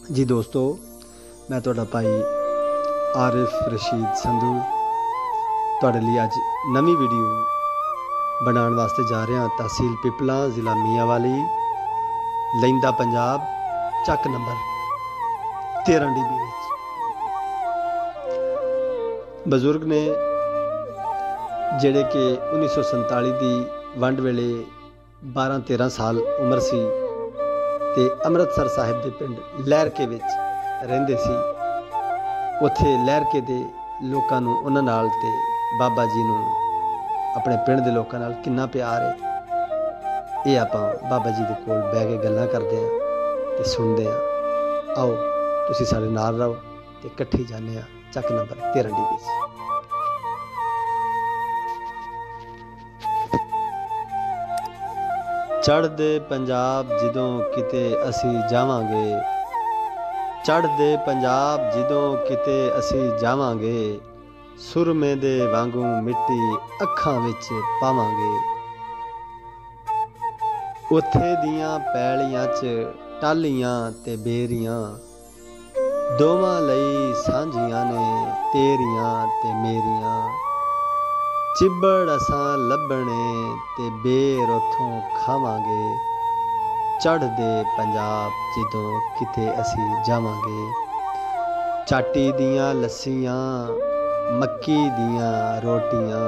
जी दोस्तों, मैं तुहाडा भाई आरिफ रशीद संधू तुहाडे लिए अज नवी वीडियो बनाने वास्ते जा रहा। तहसील पिपला, ज़िला मियांवाली, लहिंदा पंजाब, चक नंबर 13 DB। बजुर्ग ने जिहड़े कि 1947 की वंड वेले 12-13 साल उम्र सी ते अमृतसर साहिब के पिंड लहरके विच रहिंदे सी। उत्थे लहरके दे लोकां नूं उन्हां नाल ते बाबा जी नूं अपने पिंड दे लोकां नाल किन्ना प्यार है, ये आपां बाबा जी दे कोल बैठ के गल्लां करदे आं ते सुणदे आं। आओ तुसीं साडे नाल रहो ते इकट्ठे जाने आ चक नंबर 13 DB। चढ़दे पंजाब जिदों किते असी जावांगे, चढ़दे पंजाब जिदों किते असी जावांगे, सुरमे दे वांगू मिट्टी अखां विच पावांगे। उत्थे दियां पैलियां च टालियां ते बेरियां, दोवां लई सांझियां ने तेरियां ते मेरियां। चिब्बड़ असां लभणे ते बेर उथों खावांगे, चढ़दे पंजाब जिदों किते असी जावांगे। चाटी दियां लस्सियां, मक्की दियां रोटियां,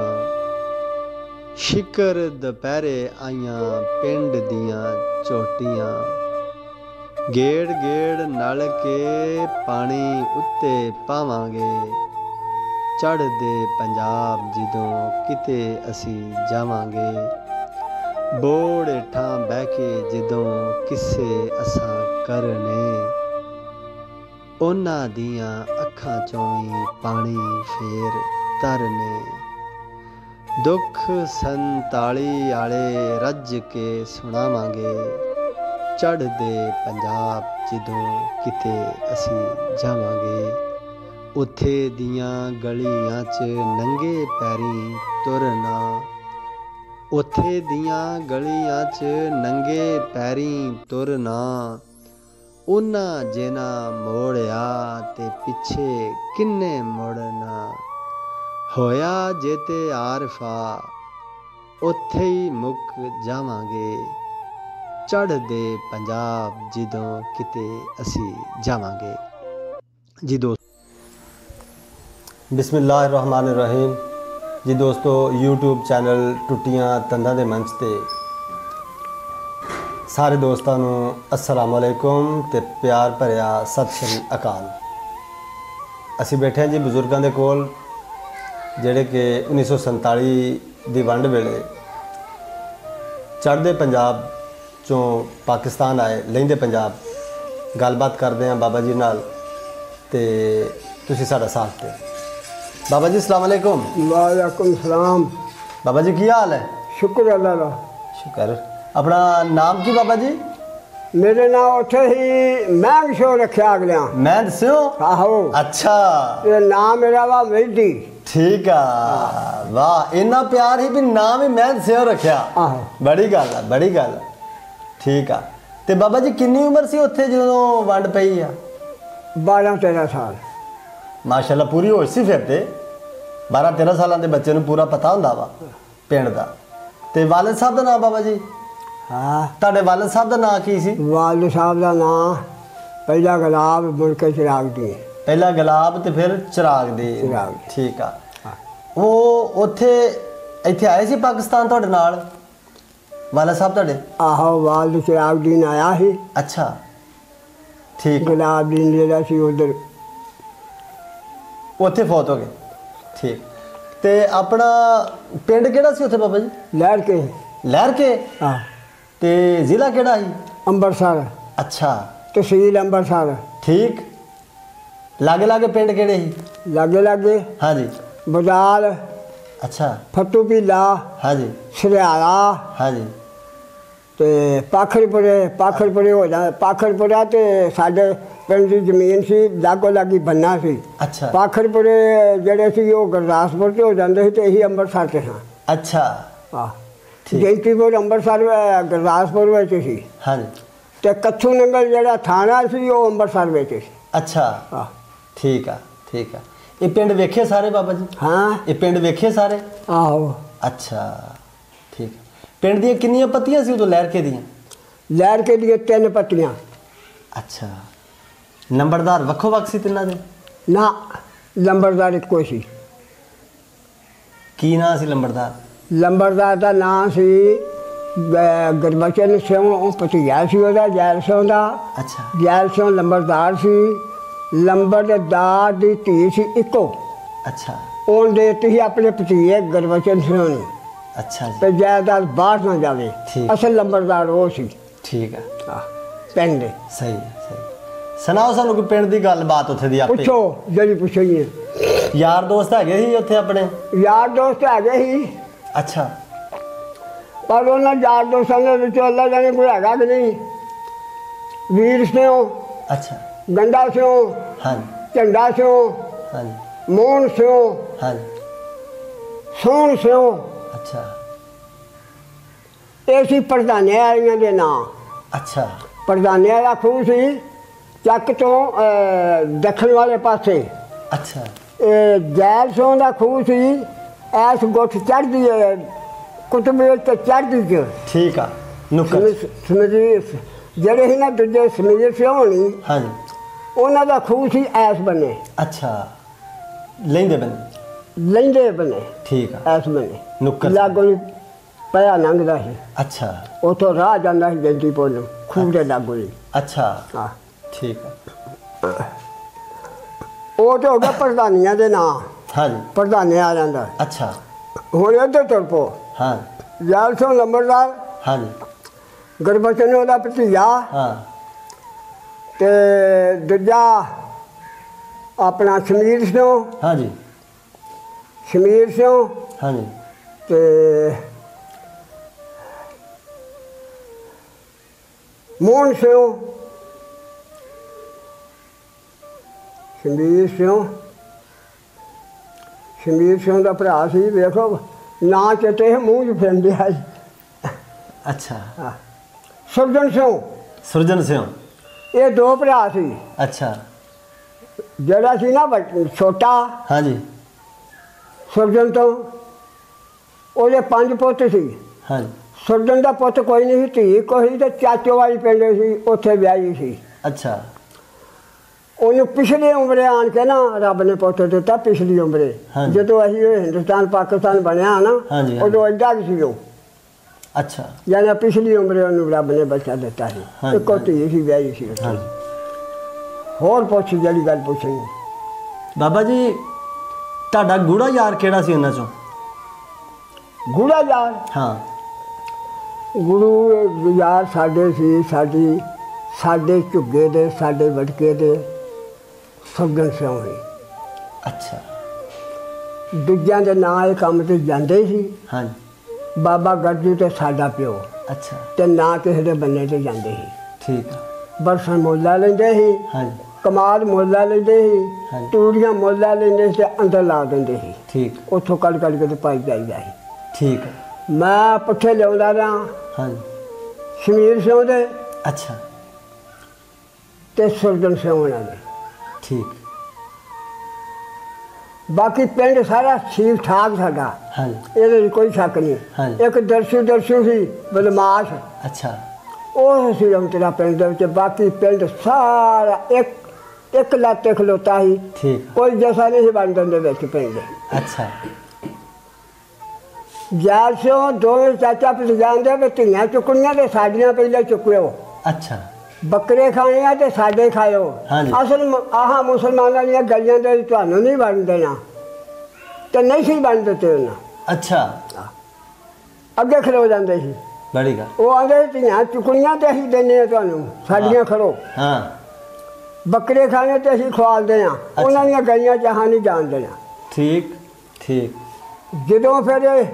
शिकर दुपहरे आइयां पिंड दियां चोटियां। गेड़ गेड़ नल के पानी उत्ते पावांगे, चढ़दे पंजाब जिदों किते असी जावांगे। बोड़ हेठां बह के जिदों किस्से असां करने, उन्हां दियां अखां चों वी पानी फेर तरने। दुख 47 आले रज के सुणावांगे, चढ़दे पंजाब जिदों किते असी जावांगे। उत्थे दियां गलियां च नंगे पैरीं तुरना, उत्थे दियां गलियां च नंगे पैरीं तुरना। उन्हां जिना मोड़िया ते पिछे किन्ने मुड़ना, होया जेते आरफा उत्थे ही मुक जावांगे। चढ़दे पंजाब जिदों किते असी जावांगे। जी दोस्त, बिस्मिल्लाहिर्रहमानिर्रहीम। जी दोस्तों, यूट्यूब चैनल टुटियां तंदां दे मंच ते सारे दोस्तां नूं अस्सलाम वालेकुम ते प्यार भरिया सत श्री अकाल। असी बैठे हैं जी बजुर्गों के कोल जिहड़े कि 1947 दी वंड वेले चढ़दे पंजाब चों पाकिस्तान आए, लहिंदे पंजाब। गलबात करते हैं बाबा जी नाल ते तुसीं साडा साथ दे। बाबा जी अस्सलाम वालेकुम। वालेकुम सलाम। बाबा जी की हाल है? शुक्र अल्लाह दा। शुक्र। अपना नाम की बाबा जी? मेरे नाम उत्थे ही महंग शो रखा अगलियां। मैं दस्यो? आहो। अच्छा, ये नाम मेरा वा मेहदी। ठीक है, वाह, इन्ना प्यार ही भी नाम ही मैं दस्यो रखा। आहो, बड़ी गल है, बड़ी गल है। ठीक है। ते बाबा जी किन्नी उम्र सी उत्थे जदों वंड पई आ? 12-13 साल। माशाल्लाह पूरी होश सी फिर ते। 12-13 साल के बच्चे नूं पूरा पता हुंदा वा पिंड दा। ते वालिद साहब दा नाम बाबा जी? हाँ, तुहाडे वालिद साहब दा नाम की सी? वालिद साहब दा नाम पहला गुलाब, मुड़ के चिराग दी। पहला गुलाब ते फिर चिराग दी। चिराग। ठीक आ। वो उत्थे इत्थे आए सी पाकिस्तान तुहाडे नाल वालिद साहब तुहाडे? आहो, वालिद चिराग दीन आया ही। अच्छा, ठीक। गुलाब दीन जेड़ा सी उधर उत्थे फौत हो गए। ठीक। ते अपना पिंड केड़ा सी उत्थे बाबा जी? लहरके। लहरके। हाँ। ते जिला केड़ा ही? अंबरसर। अच्छा, तहसील अंबरसर। ठीक। लागे लागे पिंड केड़े ही? लागे लागे हाँ जी। बजाल। अच्छा। फत्तू पीला। हाँ जी। सरियाला। हाँ जी। ते पाखड़पुरे हो जाए। पाखड़पुरा ते साडे पिंड की जमीन सी लागो लागी बन्ना सी। अच्छा। पाखड़पुरे जड़े सी वो गुरदासपुर से हो जाते थे, यही अंबरसर से हाँ। अच्छा। जयंतीपुर अंबरसर गुरदासपुर में सी। हाँ जी। ਤੇ ਕੱਥੂ ਨੰਗਲ ਜਿਹੜਾ ਥਾਣਾ ਸੀ ਉਹ ਅੰਮ੍ਰਿਤਸਰ ਵਿੱਚ ਸੀ। ਅੱਛਾ ਹਾਂ ਠੀਕ ਆ ਠੀਕ ਆ। ਇਹ ਪਿੰਡ ਵੇਖੇ ਸਾਰੇ ਬਾਬਾ ਜੀ? ਹਾਂ ਇਹ ਪਿੰਡ ਵੇਖੇ ਸਾਰੇ? ਆਹੋ। ਅੱਛਾ ਠੀਕ ਆ। ਪਿੰਡ ਦੀਆਂ ਕਿੰਨੀਆਂ ਪੱਤੀਆਂ ਸੀ ਉਦੋਂ ਲਹਿਰਕੇ ਦੀਆਂ? ਲਹਿਰਕੇ ਦੀਆਂ 3 ਪੱਤੀਆਂ। ਅੱਛਾ ਨੰਬਰਦਾਰ ਵੱਖੋ ਵੱਖ ਸੀ ਤਿੰਨਾਂ ਦੇ? ਨਾ ਲੰਬੜਦਾਰ ਇੱਕੋ ਸੀ। ਕੀ ਨਾਂ ਸੀ ਲੰਬੜਦਾਰ? ਲੰਬੜਦਾਰ ਦਾ ਨਾਂ ਸੀ ਗੁਰਬਚਨ ਸਿੰਘ, ਭਤੀਜਾ ਸੀ ਉਹਦਾ ਜੈਲ ਸਿੰਘ ਦਾ। ਅੱਛਾ ਜੈਲ ਸਿੰਘ ਲੰਬੜਦਾਰ ਸੀ। ਲੰਬੜਦਾਰ ਦੀ ਧੀ ਸੀ ਇੱਕੋ। ਅੱਛਾ ਉਹਨੇ ਦਿੱਤੀ ਸੀ ਆਪਣੇ ਭਤੀਜੇ ਗੁਰਬਚਨ ਸਿੰਘ ਨੂੰ। ਅੱਛਾ ਜੀ ਤੇ ਜਾਇਦਾਦ ਬਾਹਰ ਨਾ ਜਾਵੇ। ਠੀਕ। ਅਸਲ ਲੰਬੜਦਾਰ ਉਹ ਸੀ। ਠੀਕ ਆ ਪਿੰਡ ਦੇ। ਸਹੀ ਹੈ ਸਹੀ। ਸੁਣਾਓ ਸਾਨੂੰ ਕੋਈ ਪਿੰਡ ਦੀ ਗੱਲਬਾਤ ਉੱਥੇ ਦੀ ਆਪੇ। ਪੁੱਛੋ ਜਿਹੜੀ ਪੁੱਛਣੀ ਹੈ। ਯਾਰ ਦੋਸਤ ਹੈਗੇ ਸੀ ਉੱਥੇ ਆਪਣੇ? ਯਾਰ ਦੋਸਤ ਹੈਗੇ ਸੀ ਅੱਛਾ ਪਰ ਉਹਨਾਂ ਯਾਰ ਦੋਸਤਾਂ ਦੇ ਵਿੱਚੋਂ ਅੱਲਾ ਜਾਣੇ ਕੋਈ ਹੈਗਾ ਕਿ ਨਹੀਂ। ਵੀਰ ਸਿੰਘ, ਅੱਛਾ ਗੰਡਾ ਸਿੰਘ, ਹਾਂਜੀ ਝੰਡਾ ਸਿੰਘ, ਹਾਂਜੀ ਮੋਹਨ ਸਿੰਘ, ਹਾਂਜੀ ਸੋਹਣ ਸਿੰਘ। ਅੱਛਾ ਇਹ ਸੀ ਪ੍ਰਧਾਨੀਆਂ ਵਾਲੀਆਂ ਦੇ ਨਾਂ। ਅੱਛਾ ਪ੍ਰਧਾਨੀਆਂ ਦਾ ਖੂਹ ਸੀ ਚੱਕ ਤੋਂ ਦੱਖਣ ਵਾਲੇ ਪਾਸੇ। ਅੱਛਾ ਇਹ ਜੈਲ ਸਿੰਘ ਦਾ ਖੂਹ ਸੀ ਐਸ ਗੁੱਠ ਚੜ੍ਹਦੀ ਕੁਤਬੇ ਤੇ ਚੜ੍ਹਦੀ ਚ। ਠੀਕ ਆ ਨੁਕਰ। ਸਮਝੀ ਜਿਹੜੇ ਸੀ ਨਾ ਦੂਜੇ ਸਮੀਰ ਸਿੰਘ ਹੋਣੀ ਹਾਂਜੀ ਉਹਨਾਂ ਦਾ ਖੂਹ ਸੀ ਐਸ ਬੰਨੇ। ਅੱਛਾ ਲੈਂਦੇ ਬੰਦੇ? ਲੈਂਦੇ ਬੰਨੇ ਠੀਕ ਆ ਐਸ ਬੰਨੇ ਨੁੱਕਰ ਲਾਗੋਂ ਹੀ ਪਿਆ ਲੰਘਦਾ ਸੀ। ਅੱਛਾ ਉੱਥੋਂ ਰਾਹ ਜਾਂਦਾ ਸੀ ਜੰਤੀ ਪੁੱਲ ਨੂੰ ਖੂਹ ਦੇ ਲਾਗੋਂ ਹੀ। ਅੱਛਾ ਹਾਂ ਠੀਕ ਆ ਉਹ ਤਾਂ ਹੋ ਗਿਆ ਪ੍ਰਧਾਨੀਆਂ ਦੇ ਨਾਂ। ਹਾਂਜੀ ਪ੍ਰਧਾਨੀਆਂ ਆ ਜਾਂਦਾ। ਅੱਛਾ ਹੁਣ ਇੱਧਰ ਤੁਰ ਪੋ। ਹਾਂ ਜੈਲ ਸਿੰਘ ਲੰਬੜਦਾਰ, ਹਾਂਜੀ ਗੁਰਬਚਨ ਉਹਦਾ ਭਤੀਜਾ ਹਾਂ ਤੇ ਦੂਜਾ ਆਪਣਾ ਸਮੀਰ ਸਿੰਘ, ਹਾਂਜੀ ਸਮੀਰ ਸਿੰਘ ਹਾਂਜੀ ਤੇ ਮੋਹਨ ਸਿੰਘ, ਸਮੀਰ ਸਿੰਘ, ਸਮੀਰ ਸਿੰਘ ਦਾ ਭਰਾ ਸੀ। ਵੇਖੋ ਨਾਂ ਚਿੱਟੇ ਮੂੰਹ 'ਚ ਫਿਰਦਿਆ ਸੀ। ਅੱਛਾ ਹਾਂ ਸੁਰਜਨ ਸਿੰਘ। ਸੁਰਜਨ ਸਿੰਘ। ਇਹ 2 ਭਰਾ ਸੀ। ਅੱਛਾ ਜਿਹੜਾ ਸੀ ਨਾ ਛੋਟਾ ਹਾਂਜੀ ਸੁਰਜਨ ਤੋਂ ਉਹਦੇ 5 ਪੁੱਤ ਸੀ। ਹਾਂਜੀ ਸੁਰਜਨ ਦਾ ਪੁੱਤ ਕੋਈ ਨਹੀਂ ਸੀ, ਧੀ ਕੋਈ ਤੇ ਚਾਚੋ ਵਾਲੀ ਪਿੰਡ ਸੀ ਉੱਥੇ ਵਿਆਹੀ ਸੀ। ਅੱਛਾ ਉਹਨੂੰ ਪਿਛਲੀ ਉਮਰੇ ਆਣ ਕੇ ਨਾ ਰੱਬ ਨੇ ਪੁੱਤ ਦਿੱਤਾ। ਪਿਛਲੀ ਉਮਰੇ ਹਾਂਜੀ। ਜਦੋਂ ਅਸੀਂ ਇਹ ਹਿੰਦੁਸਤਾਨ ਪਾਕਿਸਤਾਨ ਬਣਿਆ ਨਾ ਹਾਂਜੀ, ਹਾਂਜੀ। ਉਦੋਂ ਐਡਾ ਕੁ ਸੀ ਉਹ। ਅੱਛਾ ਯਾਨੀ ਪਿਛਲੀ ਉਮਰੇ ਉਹਨੂੰ ਰੱਬ ਨੇ ਬੱਚਾ ਦਿੱਤਾ ਸੀ। ਹਾਂਜੀ, ਇੱਕੋ ਧੀ ਸੀ ਵਿਆਹੀ ਸੀ ਉੱਥੇ। ਹਾਂਜੀ ਹੋਰ ਪੁੱਛ ਜਿਹੜੀ ਗੱਲ ਪੁੱਛਣੀ। ਬਾਬਾ ਜੀ ਤੁਹਾਡਾ ਗੂੜਾ ਯਾਰ ਕਿਹੜਾ ਸੀ ਉਹਨਾਂ ਚੋਂ? ਗੂੜਾ ਯਾਰ ਹਾਂ ਗੁਰੂ ਯਾਰ ਸਾਡੇ ਸੀ ਸਾਡੇ ਝੁੱਗੇ ਦੇ ਸਾਡੇ ਵਟਕੇ ਦੇ ਸੱਜਣ ਸਿੰਘ ਸੀ। ਅੱਛਾ ਦੂਜਿਆਂ ਦੇ ਨਾਂ ਇਹ ਕੰਮ ਤੇ ਜਾਂਦੇ ਸੀ। ਹਾਂਜੀ ਬਾਬਾ ਗਰਜੂ ਤੇ ਸਾਡਾ ਪਿਓ ਅੱਛਾ ਤੇ ਨਾ ਕਿਸੇ ਦੇ ਬੰਨੇ ਤੇ ਜਾਂਦੇ ਸੀ। ਠੀਕ ਆ ਬਰਸਨ ਮੁੱਲਾ ਲੈਂਦੇ ਸੀ, ਹਾਂਜੀ ਕਮਾਦ ਮੁੱਲਾ ਲੈਂਦੇ ਸੀ, ਹਾਂਜੀ। ਤੂੜੀਆਂ ਮੁੱਲਾ ਲੈਂਦੇ ਸੀ ਤੇ ਅੰਦਰ ਲਾ ਦਿੰਦੇ ਸੀ। ਠੀਕ ਉੱਥੋਂ ਕੱਢ ਕੇ ਤੇ ਪਾਈ ਜਾਈਦਾ ਸੀ। ਠੀਕ ਆ ਮੈਂ ਪੱਠੇ ਲਿਆਉਂਦਾ ਰਿਹਾ ਹਾਂਜੀ ਸਮੀਰ ਸਿੰਘ ਦੇ ਅੱਛਾ ਤੇ ਸੁਰਜਨ ਸਿੰਘ ਉਹਨਾਂ ਦੇ। ਠੀਕ ਬਾਕੀ ਪਿੰਡ ਸਾਰਾ ਠੀਕ ਠਾਕ ਸਾਡਾ, ਹਾਂਜੀ ਇਹਦੇ ਵਿੱਚ ਕੋਈ ਸ਼ੱਕ ਨਹੀਂ। ਹਾਂਜੀ। ਇੱਕ ਦਰਸ਼ੂ ਸੀ ਬਦਮਾਸ਼, ਅੱਛਾ ਉਹ ਸੀ ਤੇਰਾ ਪਿੰਡ ਦੇ ਵਿੱਚ। ਬਾਕੀ ਪਿੰਡ ਸਾਰਾ ਇੱਕ ਲਾਤੇ ਖਲੋਤਾ ਸੀ। ਠੀਕ ਕੋਈ ਜੈਸਾ ਨਹੀਂ ਸੀ ਬਣਨ ਦੇ ਵਿੱਚ ਪਿੰਡ। ਅੱਛਾ ਜੈਲ ਸਿਓ ਦੋਵੇਂ ਚਾਚਾ ਭਤੀਜੇ ਵੀ ਧੀਆਂ ਚੁੱਕਣੀਆਂ ਤੇ ਸਾਡੀਆਂ ਪਹਿਲਾਂ ਚੁੱਕਿਓ। ਅੱਛਾ ਬੱਕਰੇ ਖਾਣੇ ਆ ਤੇ ਸਾਡੇ ਖਾਇਓ। ਹਾਂਜੀ। ਅਸਲ ਆਹ ਮੁਸਲਮਾਨਾਂ ਦੀਆਂ ਗਲੀਆਂ ਦੇ ਵਿੱਚ ਤੁਹਾਨੂੰ ਨਹੀਂ ਬਣ ਦੇਣਾ ਤੇ ਨਹੀਂ ਸੀ ਬਣ ਦਿੱਤੇ ਉਹਨਾਂ। ਅੱਛਾ ਅੱਗੇ ਖਲੋ ਜਾਂਦੇ ਸੀ। ਬੜੀ ਗੱਲ। ਉਹ ਆਂਦੇ ਧੀਆਂ ਚੁੱਕਣੀਆਂ ਤੇ ਅਸੀਂ ਦਿੰਦੇ ਹਾਂ ਤੁਹਾਨੂੰ, ਸਾਡੀਆਂ ਖੜੋ। ਹਾਂ ਬੱਕਰੇ ਖਾਣੇ ਤੇ ਅਸੀਂ ਖਵਾਲਦੇ ਹਾਂ, ਉਹਨਾਂ ਦੀਆਂ ਗਲੀਆਂ ਚਾਹਾਂ ਨਹੀਂ ਜਾਣ ਦੇਣਾ। ਠੀਕ ਠੀਕ ਜਦੋਂ ਫਿਰ ਇਹ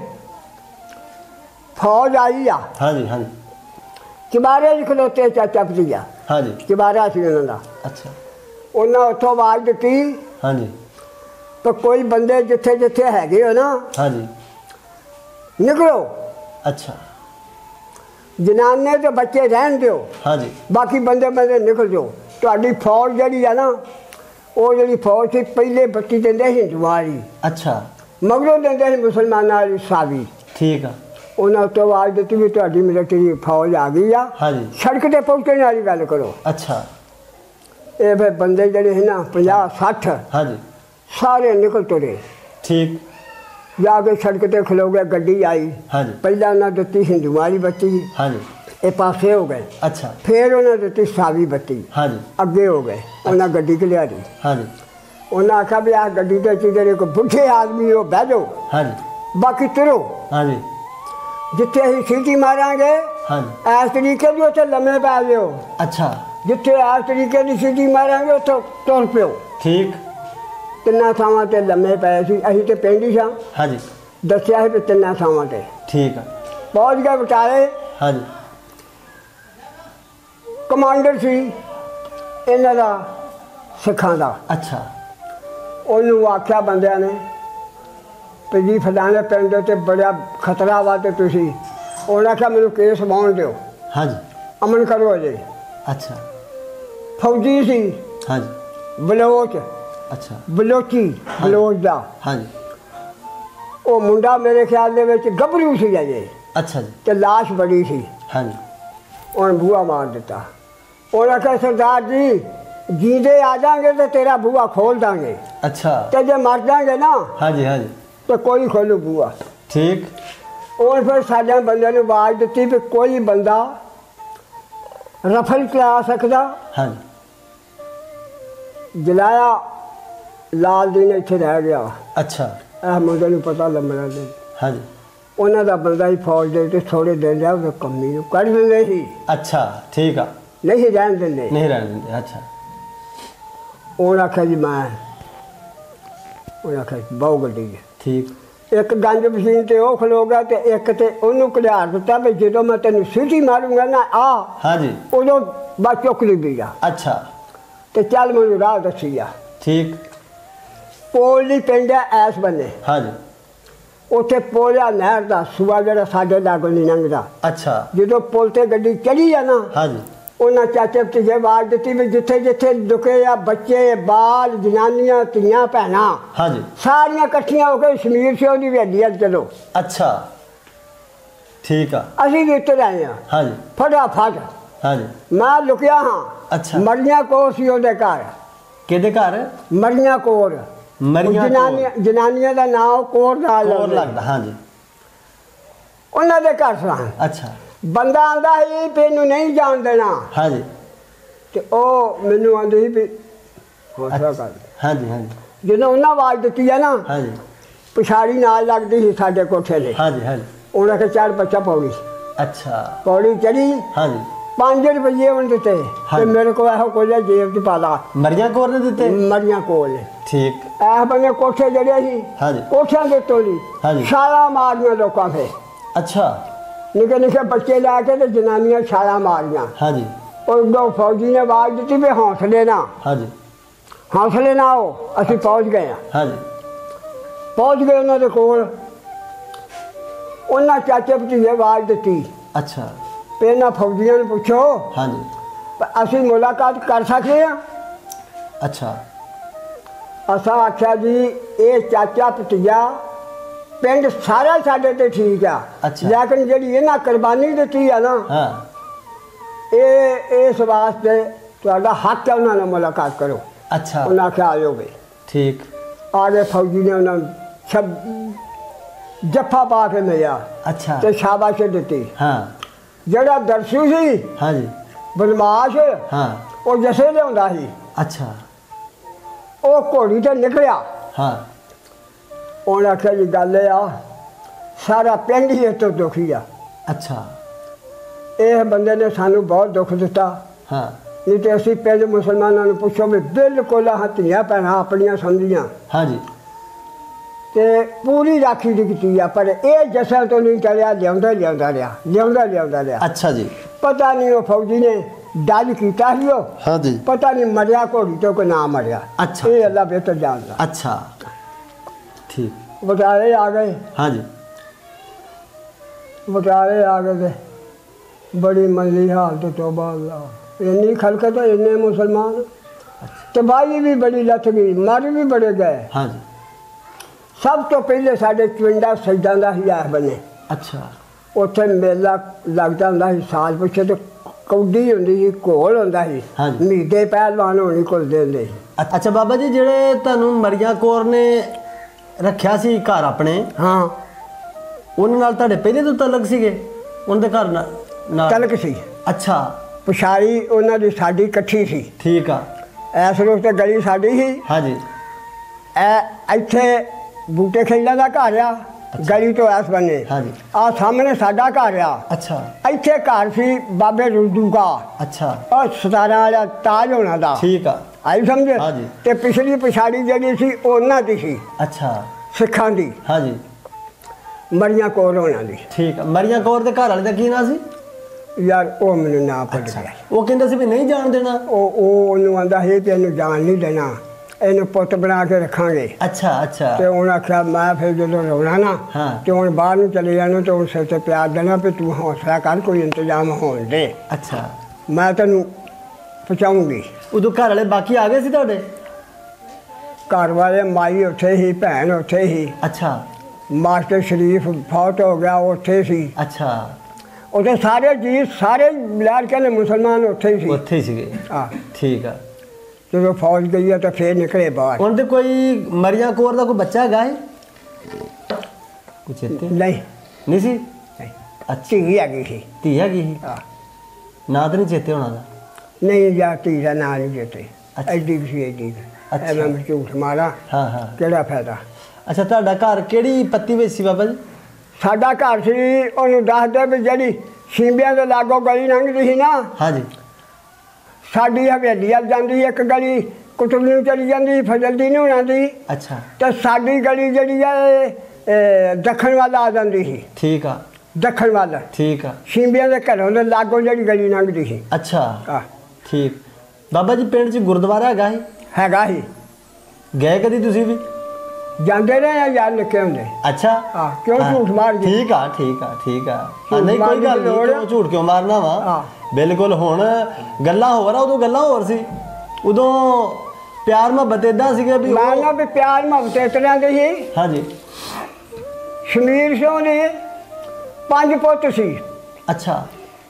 ਫੌਜ ਆਈ ਆ ਹਾਂਜੀ ਹਾਂਜੀ ਚਬਾਰੇ 'ਚ ਖਲੋਤੇ ਚਾਚਾ ਭਤੀਜਾ, ਹਾਂਜੀ ਚਬਾਰਾ ਸੀ ਉਹਨਾਂ ਦਾ। ਅੱਛਾ ਉਹਨਾਂ ਉੱਥੋਂ ਆਵਾਜ਼ ਦਿੱਤੀ ਹਾਂਜੀ ਤਾਂ ਕੋਈ ਬੰਦੇ ਜਿੱਥੇ ਜਿੱਥੇ ਹੈਗੇ ਹੋ ਨਾ ਹਾਂਜੀ ਨਿਕਲੋ। ਅੱਛਾ जनाने तो बच्चे रहन दो, हाँ जी, बाकी बंदे बंदे निकल जाओ। तुहाडी फौज जी है ना, वो जी फौज से पहले बत्ती देंदे हिंदुआं वाली, अच्छा, मगरों देंदे मुसलमानां वाली सावी। ठीक है, उन्होंने तो आवाज़ दी भी तुहाडी मिलिटरी फौज आ गई आ, हाँ जी, सड़क ते पहुंचने वाली गल करो। अच्छा, ये फिर बंदे जड़े है ना 50-60, हाँ जी, सारे निकल तुरे, ठीक, जाके सड़क ते खलो गए, गड्डी आई, हाँ जी, पहला उन्हें दिती हिंदुआं वाली बत्ती, हाँ जी, ये पासे हो गए, अच्छा, फिर उन्हें दिती सावी बत्ती, हाँ जी, अगे हो गए, उन्हें गड्डी के लिया दी। हाँ जी, उन्हें आखा भी आ गड्डी ते जेडे कोई बुढ़े आदमी हो बह जाओ, हाँ जी, बाकी तुरो, हाँ जी, जिथे असीं सीटी मारांगे हाँ जी, इस तरीके की उत्थे लम्मे पै जाओ, अच्छा, जिथे इस तरीके की सीटी मारांगे उत्थे तुर पिओ। ठीक, तिन्ना थावां ते लम्मे पए सी, असीं ते पिंड ही सां, हाँ जी, दस्सिया है भी तिन्ना थावां ते ठीक है, पहुंच गए बटाले। हाँ जी, कमांडर सी इन्हां दा सिखां दा, अच्छा, ਉਹਨੂੰ ਆਖਿਆ ਬੰਦਿਆਂ ਨੇ ਵੀ ਜੀ ਫਲਾਣੇ ਪਿੰਡ ਤੇ ਬੜਾ ਖਤਰਾ ਵਾ ਤੇ ਤੁਸੀਂ, ਉਹਨਾਂ ਆਖਿਆ ਮੈਨੂੰ ਕੇਸ ਪਾਉਣ ਦਿਓ, हाँ जी, ਅਮਨ ਕਰੋ ਅਜੇ। अच्छा, ਫੌਜੀ ਸੀ, हाँ जी, ਬਲੋਚ, अच्छा, ਬਲੋਚੀ ਬਲੋਚ ਦਾ। हाँ जी, ਉਹ ਮੁੰਡਾ ਮੇਰੇ ਖਿਆਲ ਦੇ ਵਿੱਚ ਗੱਭਰੂ ਸੀ ਅਜੇ, अच्छा जी, ਤੇ ਲਾਸ਼ ਬੜੀ ਸੀ। हाँ जी, ਉਹਨੇ ਬੂਹਾ ਮਾਰ ਦਿੱਤਾ। ਉਹਨਾਂ ਆਖਿਆ ਸਰਦਾਰ ਜੀ ਜੀਂਦੇ ਆ ਜਾਾਂਗੇ ਤੇ ਤੇਰਾ ਬੂਹਾ ਖੋਲ ਦਾਂਗੇ, अच्छा, ਤੇ ਜੇ ਮਰ ਜਾਾਂਗੇ ਨਾ हाँ जी, हाँ जी, ਤੇ ਕੋਈ ਖੋਲੂ ਬੂਹਾ। ठीक, और फिर साढ़े बंदे ने आवाज़ दी भी कोई बंदा रफल चला सकता। हाँ जी, जलाया लाल दिन इत्थे रह गया, अच्छा, यह मुंडे नूं पता लम्बना दे हाँ जी, उन्हां दा बंदा ही फौज दे ते थोड़े दिन रहा उस कमी नूं कढ़ दिंदे सी, अच्छा, ठीक है, नहीं रहन दिंदे। नहीं रहने देंगे, अच्छा, उन्हें आख्या जी मैं, उन्हें आख्या बहु गड्डी है। ठीक, एक गंज मशीन ते वो खलो गया ते एक ते ओनू घलियार दिता भी जो मैं तेन सीटी मारूंगा ना आ, हाँ जी, उदों बस चुक ली भी जा अच्छा, ते चल मैनू राह दसी जा। ठीक, पोल नहीं पिंड है इस बन्ने, हाँ जी, उत्थे पुल आ नहर दा सूआ जिहड़ा साडे लागों नहीं लंघदा। अच्छा, जो पुल ते गड्डी चढ़ी आ ना, हाँ जी, उन्हें चाचे भतीजे आवाज़ दी भी जिथे जिथे लुके आ बच्चे बाल जनानियां धियां भैनां, हाँ जी, सारियां कट्ठियां होकर शमीर सिंह दी हवेली अल चलो। अच्छा, ठीक है, असीं भी उत्तर आए हैं हाँ जी, फटाफट। हाँ जी, मैं लुकिया हाँ, अच्छा, मरियां कोर सी ओहदे घर, किहदे घर? मरियां कोर, मरियां जनानियां दा नाम कोर नाल कोर लगदा, हाँ जी, उन्हां दे घर सां। अच्छा, बंदा आंदा ही भी इनू नहीं जान देना, हाँ जी, ते ओ मैनू आंदी भी हौसला कर। हाँ जी, हाँ जी, ਜਦੋਂ ਉਹਨਾਂ ਆਵਾਜ਼ ਦਿੱਤੀ ਹੈ ਨਾ, हाँ जी, ਪਿਛਾੜੀ ਨਾਲ ਲੱਗਦੀ ਸੀ ਸਾਡੇ ਕੋਠੇ ਦੇ, हाँ जी, हाँ जी, ਉਹਨਾਂ ਕੇ ਚੱਲ ਬੱਚਾ ਪੌੜੀ, अच्छा, ਪੌੜੀ ਚੜੀ, हाँ जी, 5 ਰੁਪਏ ਉਹਨੇ ਦਿੱਤੇ हाँ ਤੇ जी। ਮੇਰੇ ਕੋਲ ਇਹੋ ਕੁਝ ਜੇਬ 'ਚ ਪਾ ਲਾ, मरियां कौर ने दिते? ਮਰੀਆਂ ਕੋਲ ठीक, ਇਹ ਬੰਨੇ ਕੋਠੇ ਜਿਹੜੇ ਸੀ, हाँ जी, ਕੋਠਿਆਂ ਦੇ ਤੋਲੀ हाँ जी, ਛਾਲਾਂ ਮਾਰੀਆਂ ਲੋਕਾਂ ਫੇ, अच्छा, ਨਿੱਕੇ ਨਿੱਕੇ ਬੱਚੇ ਲੈ ਕੇ ਤੇ ਜਨਾਨੀਆਂ ਛਾਲਾਂ ਮਾਰੀਆਂ। हाँ जी, और दो फौजी ने आवाज़ दी भी हौसले ना, हाँ जी, हौसले ना हो, असीं पहुँच गए हैं। हाँ जी, पहुँच गए उन्होंने कोल, उन्हें चाचे भतीजे आवाज़ दी अच्छा, भी इन्होंने फौजियों ने पूछो हाँ जी, असीं मुलाकात कर सकते हैं। अच्छा, असा आख्या जी ये चाचा भतीजा पिंड सारा साडे ते ठीक है, अच्छा। लेकिन जी इन्हें कुर्बानी दी है ना, हाँ, इस वास्ते तुहाडा हक है उन्होंने मुलाकात करो। अच्छा, उन्हें आख्या आयो भी, ठीक, आगे फौजी ने उन्होंने सब जफ्फा पा के मिलिया अच्छा, ते शाबाशी दी। हाँ, जड़ा दरसू सी हाँ जी, बदमाश हाँ, वो जसे लिया ही, अच्छा, वो घोड़ी ते निकलिया। हाँ, उन्हें आख्या जी गल आ सारा पिंड ही इस तो दुखी आ, अच्छा, इस बंदे ने सानू बहुत दुख दिता, हाँ, नहीं तो असीं पिंड मुसलमानों ने पुछो भी बिल्कुल धियां भैणां अपनियां समझियां हाँ जी, ते पूरी राखी दी आ, पर यह जसा तो नहीं चलिया, लिया रहा। अच्छा जी, पता नहीं वो फौजी ने डज किया ही वो, हाँ जी, पता नहीं मरिया घोड़ी तो कोई ना मरिया, अच्छा, ये अल्लाह बेहतर जानता। अच्छा, ठीक, बटाले आ गए, हाँ जी, बटाले आ गए थे बड़ी मंदी हालत तौबा अल्लाह इन्नी खलकत है इन्ने मुसलमान तबाही भी बड़ी लथ गई मर भी बड़े गए हाँ जी सब तो पहले साढ़े पिंडा सैदा का ही ऐ बने अच्छा उत्थे मेला लगता हुंदा सी साल पिछे तो कौडी हुंदी सी घोल हुंदा सी हाँ जी। मीडे पहलवान होनी घुलदे हुंदे सी अच्छा बाबा जी ਜਿਹੜੇ ਤੁਹਾਨੂੰ ਮਰੀਆਂ ਕੌਰ ਨੇ ਰੱਖਿਆ ਸੀ ਘਰ ਆਪਣੇ हाँ ਉਹਨਾਂ ਨਾਲ ਤੁਹਾਡੇ ਪਹਿਲੇ ਤੋਂ ਤਲਕ ਸੀਗੇ ਉਹਨਾਂ ਦੇ ਘਰ ਨਾਲ तलक सी ਅੱਛਾ ਪਛਾੜੀ ਉਹਨਾਂ ਦੀ ਸਾਡੀ ਇਕੱਠੀ ਸੀ ਠੀਕ ਆ ਐਸ ਰੋਜ਼ ਤੇ ਗਲੀ ਸਾਡੀ ਸੀ ਹਾਂਜੀ ਇੱਥੇ ਬੂਟੇ ਖੇਡਾਂ ਦਾ ਘਰ ਆ ਗਲੀ ਤੋਂ ਐਸ ਬੰਨੇ ਹਾਂਜੀ ਆ ਸਾਹਮਣੇ ਸਾਡਾ ਘਰ ਆ ਅੱਛਾ ਇੱਥੇ ਘਰ ਸੀ ਬਾਬੇ ਰੁੱਦੂ ਦਾ ਅੱਛਾ ਉਹ 17 ਵਾਲਾ ਤਾਜ ਹੋਣਾ ਦਾ ਠੀਕ ਆ ਆਈ ਸਮਝੇ ਹਾਂਜੀ। ਤੇ ਪਿਛਲੀ ਪਛਾੜੀ ਜਿਹੜੀ ਸੀ ਉਹਨਾਂ ਦੀ ਸੀ ਅੱਛਾ ਸਿੱਖਾਂ ਦੀ ਹਾਂਜੀ ਮਰੀਆਂ ਕੋਲ ਹੋਣਾ ਦੀ ਠੀਕ ਆ ਮਰੀਆਂ ਕੌਰ ਦੇ ਘਰ ਵਾਲੇ ਦਾ ਕੀ ਨਾਂ ਸੀ ਯਾਰ ਉਹ ਮੈਨੂੰ ਨਾ ਪੜ ਅੱਛਾ ਗਿਆ ਉਹ ਕਹਿੰਦੇ ਸੀ ਵੀ ਨਹੀਂ ਜਾਣ ਦੇਣਾ ਉਹ ਉਹਨੂੰ ਆਂਦਾ ਹੈ ਕਿ ਇਹਨੂੰ ਜਾਣ ਨਹੀਂ ਦੇਣਾ ਇਹਨੂੰ ਪੁੱਤ ਬਣਾ ਕੇ ਰੱਖਾਂਗੇ ਅੱਛਾ ਅੱਛਾ ਤੇ ਉਹਨਾਂ ਆਖਿਆ ਮੈਂ ਫਿਰ ਜਦੋਂ ਰੋਣਾ ਨਾ ਹਾਂ। ਤੇ ਹੁਣ ਬਾਹਰ ਨੂੰ ਚਲੇ ਜਾਣਾ ਤੇ ਉਹ ਸਿਰ ਤੇ ਪਿਆਰ ਦੇਣਾ ਵੀ ਤੂੰ ਹੌਸਲਾ ਕਰ ਕੋਈ ਇੰਤਜ਼ਾਮ ਹੋਣ ਦੇ ਅੱਛਾ ਮੈਂ ਤੈਨੂੰ ਪਹੁੰਚਾਉਂਗੀ ਉਦੋਂ ਘਰ ਵਾਲੇ ਬਾਕੀ ਆ ਗਏ ਸੀ ਤੁਹਾਡੇ ਘਰ ਵਾਲੇ ਮਾਈ ਉੱਥੇ ਹੀ ਭੈਣ ਉੱਥੇ ਹੀ ਅੱਛਾ ਮਾਸਟਰ ਸ਼ਰੀਫ ਫੌਤ ਹੋ ਗਿਆ ਉੱਥੇ ਸੀ ਅੱਛਾ ਉੱਥੇ ਸਾਰੇ ਜੀ ਸਾਰੇ ਮਿਲਾਰ ਕੇ ਮੁਸਲਮਾਨ ਉੱਥੇ ਹੀ ਸੀ ਉੱਥੇ ਹੀ ਸੀਗੇ ਆ ਠੀਕ ਆ ਜਦੋਂ ਫੌਜ ਗਈ ਆ ਤਾਂ ਫੇਰ ਨਿਕਲੇ ਬਾਹਰ ਹੁਣ ਤੇ ਕੋਈ ਮਰੀਆਂ ਕੌਰ ਦਾ ਕੋਈ ਬੱਚਾ ਹੈਗਾ ਹੈ ਕੁਛ ਇੱਥੇ ਨਹੀਂ ਨਹੀਂ ਸੀ ਨਹੀਂ ਅੱਛੀ ਧੀ ਹੈਗੀ ਸੀ ਧੀ ਹੈਗੀ ਸੀ ਆ ਨਾਂ ਤਾਂ ਨਹੀਂ ਚੇਤੇ ਹੋਣਾ ਦਾ ਨਹੀਂ ਜਾ ਧੀ ਦਾ ਨਾਂ ਨਹੀਂ ਦਿੱਤੇ ਅੱਛਾ। ਐਡੀ ਕੁ ਸੀ ਐਡੀ ਕੁ। ਅੱਛਾ। ਐਵੇਂ ਮੈਂ ਝੂਠ ਮਾਰਾਂ ਹਾਂ ਹਾਂ ਕਿਹੜਾ ਫਾਇਦਾ ਅੱਛਾ ਤੁਹਾਡਾ ਘਰ ਕਿਹੜੀ ਪੱਤੀ ਵਿੱਚ ਸੀ ਬਾਬਾ ਜੀ ਸਾਡਾ ਘਰ ਸੀ ਉਹਨੂੰ ਦੱਸਦੇ ਵੀ ਜਿਹੜੀ ਸ਼ੀਂਬਿਆਂ ਦੇ ਲਾਗੋਂ ਗਲੀ ਲੰਘਦੀ ਸੀ ਨਾ ਹਾਂਜੀ ਸਾਡੀ ਹਵੇਲੀ ਵੱਲ ਜਾਂਦੀ ਇੱਕ ਗਲੀ ਕੁਤਬ ਨੂੰ ਚਲੀ ਜਾਂਦੀ ਫਜ਼ਲਦੀਨ ਹੋਣਾ ਦੀ ਅੱਛਾ ਤੇ ਸਾਡੀ ਗਲੀ ਜਿਹੜੀ ਆ ਇਹ ਦੱਖਣ ਵੱਲ ਆ ਜਾਂਦੀ ਸੀ ਠੀਕ ਆ ਦੱਖਣ ਵੱਲ ਠੀਕ ਆ ਸ਼ੀਂਬਿਆਂ ਦੇ ਘਰੋਂ ਦੇ ਲਾਗੋਂ ਜਿਹੜੀ ਗਲੀ ਲੰਘਦੀ ਸੀ ਅੱਛਾ ਆ ਠੀਕ ਬਾਬਾ ਜੀ ਪਿੰਡ 'ਚ ਗੁਰਦੁਆਰਾ ਹੈਗਾ ਸੀ ਹੈਗਾ ਸੀ ਗਏ ਕਦੀ ਤੁਸੀਂ ਵੀ ਜਾਂਦੇ ਰਹੇ ਆ ਯਾਰ ਨਿੱਕੇ ਹੁੰਦੇ ਅੱਛਾ ਆ ਕਿਉਂ ਹਾਂ, ਝੂਠ ਮਾਰ ਗਏ ਠੀਕ ਆ ਠੀਕ ਆ ਠੀਕ ਆ ਝੂਠ ਨਹੀਂ ਕੋਈ ਗੱਲ ਮਾਰਨ ਦੀ ਨਹੀਂ ਲੋੜ ਆ। ਕਿਉਂ ਝੂਠ ਕਿਉਂ ਮਾਰਨਾ ਵਾ ਹਾਂ। ਬਿਲਕੁਲ ਹੁਣ ਗੱਲਾਂ ਹੋਰ ਆ ਉਦੋਂ ਗੱਲਾਂ ਹੋਰ ਸੀ ਉਦੋਂ ਪਿਆਰ ਮੁਹੱਬਤ ਇਦਾਂ ਸੀਗਾ ਵੀ ਮੈਂ ਨਾ ਵੀ ਪਿਆਰ ਮੁਹੱਬਤ ਇਸ ਤਰ੍ਹਾਂ ਦੀ ਸੀ ਹਾਂਜੀ ਸ਼ਮੀਰ ਸਿੰਘ ਦੇ 5 ਪੁੱਤ ਸੀ ਅੱਛਾ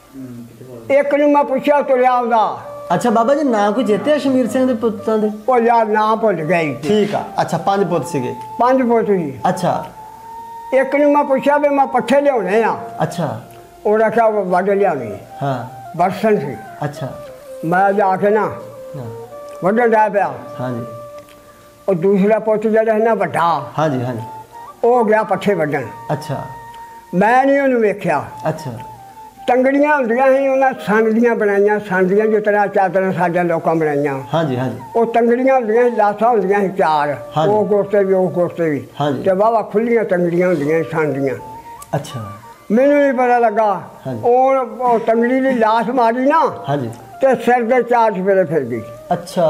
ਇੱਕ ਨੂੰ ਮੈਂ ਪੁੱਛਿਆ ਤੁਰਿਆ ਆਉਂਦਾ ਅੱਛਾ ਬਾਬਾ ਜੀ ਨਾਂ ਕੋਈ ਚੇਤੇ ਆ ਸ਼ਮੀਰ ਸਿੰਘ ਦੇ ਪੁੱਤਾਂ ਦੇ ਉਹ ਯਾਰ ਨਾਂ ਭੁੱਲ ਗਈ ਠੀਕ ਆ ਅੱਛਾ 5 ਪੁੱਤ ਸੀਗੇ 5 ਪੁੱਤ ਸੀ ਅੱਛਾ ਇੱਕ ਨੂੰ ਮੈਂ ਪੁੱਛਿਆ ਵੀ ਮੈਂ ਪੱਠੇ ਲਿਆਉਣੇ ਆ ਅੱਛਾ ਉਹ ਰੱਖਿਆ ਵੱਢ ਲਿਆਉਣੀ ਹਾਂ ਬਰਸਨ ਸੀ ਅੱਛਾ ਮੈਂ ਜਾ ਕੇ ਨਾ ਹਾਂ, ਵੱਢਣ ਜਾ ਪਿਆ ਹਾਂਜੀ ਉਹ ਦੂਸਰਾ ਪੁੱਤ ਜਿਹੜਾ ਹੈ ਨਾ ਵੱਡਾ ਹਾਂਜੀ ਹਾਂਜੀ ਉਹ ਗਿਆ ਪੱਠੇ ਵੱਢਣ ਅੱਛਾ ਮੈਂ ਨਹੀਂ ਉਹਨੂੰ ਵੇਖਿਆ ਅੱਛਾ ਤੰਗੜੀਆਂ ਹੁੰਦੀਆਂ ਸੀ ਉਹਨਾਂ ਸੰਨ ਦੀਆਂ ਬਣਾਈਆਂ ਸੰਨ ਦੀਆਂ ਜਿਸ ਤਰ੍ਹਾਂ ਚਾਦਰਾਂ ਸਾਡੇ ਲੋਕਾਂ ਬਣਾਈਆਂ ਹਾਂਜੀ ਹਾਂਜੀ ਉਹ ਤੰਗੜੀਆਂ ਹੁੰਦੀਆਂ ਸੀ ਲਾਸਾਂ ਹੁੰਦੀਆਂ ਸੀ 4 ਹਾਂਜੀ। ਉਹ ਗੋਸ਼ਤੇ ਵੀ ਉਹ ਗੋਸ਼ਤੇ ਵੀ ਹਾਂਜੀ। ਤੇ ਵਾਹਵਾ ਖੁੱਲੀਆਂ ਤੰਗੜੀਆਂ ਹੁੰਦੀਆਂ ਸੀ ਸੰਨ ਦੀਆਂ ਅੱਛਾ ਮੈਨੂੰ ਨਹੀਂ ਪਤਾ ਲੱਗਾ ਹਾਂਜੀ। ਉਹ ਤੰਗੜੀ ਦੀ ਲਾਸ਼ ਮਾਰੀ ਨਾ ਹਾਂਜੀ ਤੇ ਸਿਰ ਦੇ 4 ਚਫੇਰੇ ਫਿਰ ਗਈ ਅੱਛਾ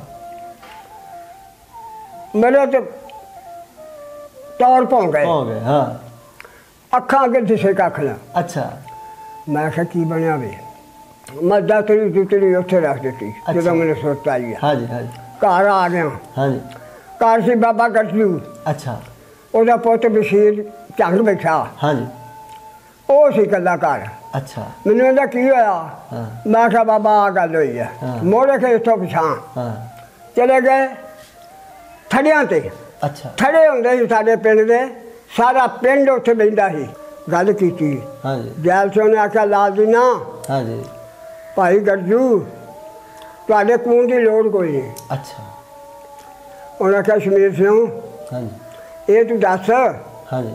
ਮੇਰੇ ਤੇ ਤੌਰ ਭੌਂ ਗਏ ਹੋ ਗਏ ਹਾਂ ਅੱਖਾਂ ਅੱਗੇ ਦਿਸੇ ਕੱਖ ਨਾ ਅੱਛਾ ਮੈਂ ਕਿਹਾ ਕੀ ਬਣਿਆ ਵੇ ਮੈਂ ਦਾਤਰੀ ਦੂਤਰੀ ਉੱਥੇ ਰੱਖ ਦਿੱਤੀ ਜਦੋਂ ਮੈਨੂੰ ਸੁਰਤ ਆਈ ਆ ਹਾਂਜੀ ਹਾਂਜੀ ਘਰ ਆ ਗਿਆ ਹਾਂਜੀ ਘਰ ਸੀ ਬਾਬਾ ਗੱਟਲੂ ਅੱਛਾ ਉਹਦਾ ਪੁੱਤ ਬਸ਼ੀਰ ਝੰਗ ਬੈਠਾ ਹਾਂਜੀ ਉਹ ਸੀ ਇਕੱਲਾ ਘਰ ਅੱਛਾ ਮੈਨੂੰ ਇਹਦਾ ਕੀ ਹੋਇਆ ਹਾਂ ਮੈਂ ਕਿਹਾ ਬਾਬਾ ਆ ਗੱਲ ਹੋਈ ਹੈ ਹਾਂ। ਮੋੜੇ ਕੇ ਇੱਥੋਂ ਪਿਛਾਂ ਹਾਂ ਚਲੇ ਗਏ ਥੜਿਆਂ ਤੇ ਅੱਛਾ ਥੜੇ ਹੁੰਦੇ ਸੀ ਸਾਡੇ ਪਿੰਡ ਦੇ ਸਾਰਾ ਪਿੰਡ ਉੱਥੇ ਬੈਠਾ ਸੀ ਗੱਲ ਕੀਤੀ ਹਾਂਜੀ ਜੈਲ ਸਿੰਘ ਨੇ ਆਖਿਆ ਲਾਲ ਜੀ ਨਾ ਹਾਂਜੀ ਭਾਈ ਗੱਜੂ ਤੁਹਾਡੇ ਖੂਨ ਦੀ ਲੋੜ ਕੋਈ ਨਹੀਂ ਅੱਛਾ ਉਹਨਾਂ ਆਖਿਆ ਸ਼ਮੀਰ ਸਿੰਘ ਹਾਂਜੀ ਇਹ ਤੂੰ ਦੱਸ ਹਾਂਜੀ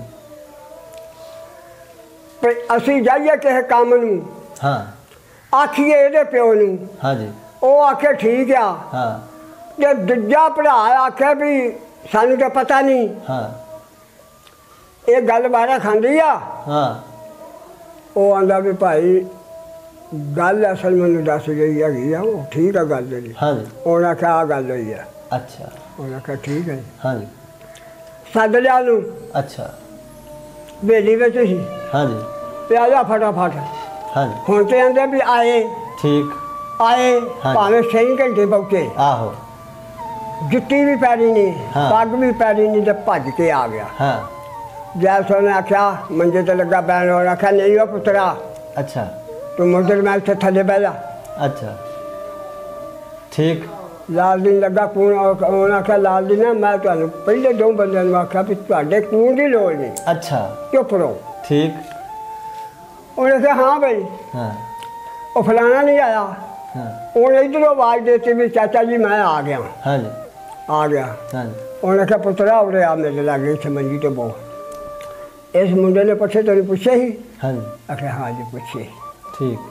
ਵੀ ਅਸੀਂ ਜਾਈਏ ਕਿਸੇ ਕੰਮ ਨੂੰ ਹਾਂ ਆਖੀਏ ਇਹਦੇ ਪਿਓ ਨੂੰ ਹਾਂਜੀ ਉਹ ਆਖੇ ਠੀਕ ਆ ਹਾਂ ਜੇ ਦੂਜਾ ਭਰਾ ਆਖੇ ਵੀ ਸਾਨੂੰ ਤਾਂ ਪਤਾ ਨਹੀਂ ਹਾਂ ਇਹ ਗੱਲ ਬਾਰਾ ਖਾਂਦੀ ਆ ਹਾਂ ਉਹ ਆਂਦਾ ਵੀ ਭਾਈ ਗੱਲ ਅਸਲ ਮੈਨੂੰ ਦੱਸ ਗਈ ਹੈਗੀ ਆ ਉਹ ਠੀਕ ਆ ਗੱਲ ਤੇਰੀ ਹਾਂਜੀ ਉਹਨਾਂ ਆਖਿਆ ਆ ਗੱਲ ਹੋਈ ਆ ਅੱਛਾ ਉਹਨਾਂ ਆਖਿਆ ਠੀਕ ਹੈ ਹਾਂਜੀ ਸੱਦ ਲਿਆ ਨੂੰ ਅੱਛਾ ਬੇਲੀ ਵਿੱਚ ਸੀ ਹਾਂਜੀ ਤੇ ਆ ਜਾ ਫਟਾਫਟ हाँ जी ਹੁਣ ਤੇ ਆਂਦੇ ਵੀ ਆਏ ठीक ਆਏ हाँ। ਭਾਵੇਂ 6 ਘੰਟੇ ਪਹੁੰਚੇ आहो ਜੁੱਤੀ ਵੀ ਪੈਰੀ ਨਹੀਂ हाँ। ਪੱਗ ਵੀ ਪੈਰੀ ਨਹੀਂ ਤੇ ਭੱਜ ਕੇ ਆ ਗਿਆ हाँ ਜੈਸੋ ਨੇ ਆਖਿਆ ਮੰਜੇ ਤੇ ਲੱਗਾ ਬੈਣ ਉਹ ਆਖਿਆ ਨਹੀਂ ਉਹ ਪੁੱਤਰਾ अच्छा ਤੂੰ ਮੁੰਡੇ ਮੈਂ ਇੱਥੇ ਥੱਲੇ ਬਹਿ ਜਾ अच्छा ठीक ਲਾਲ ਦਿਨ ਲੱਗਾ ਕੂਣ ਉਹਨਾਂ ਆਖਿਆ ਲਾਲ ਦਿਨ ਮੈਂ ਤੁਹਾਨੂੰ ਪਹਿਲੇ 2 ਬੰਦਿਆਂ ਨੂੰ ਆਖਿਆ ਵੀ ਤੁਹਾਡੇ ਕੂਣ ਦੀ ਲੋੜ ਨਹੀਂ अच्छा ਚੁੱਪ ਰਹੋ ठीक ਉਹਨੇ ਕਿਹਾ ਹਾਂ ਬਈ हाँ ਉਹ ਫਲਾਣਾ ਨਹੀਂ ਆਇਆ हाँ ਉਹਨੇ ਇੱਧਰੋਂ ਆਵਾਜ਼ ਦਿੱਤੀ ਵੀ ਚਾਚਾ ਜੀ ਮੈਂ ਆ ਗਿਆ हाँ जी ਆ ਗਿਆ हाँ जी ਉਹਨੇ ਕਿਹਾ ਪੁੱਤਰਾ ਉਰੇ ਆ ਮੇਰੇ ਲਾਗੇ ਇੱਥੇ ਮੰਜੀ ਤੇ ਬੋ ਇਸ ਮੁੰਡੇ ਨੇ ਪੁੱਛੇ ਤੈਨੂੰ ਪੁੱਛਿਆ ਸੀ हाँ जी ਆਖਿਆ ਹਾਂ ਜੀ ਪੁੱਛੇ ठीक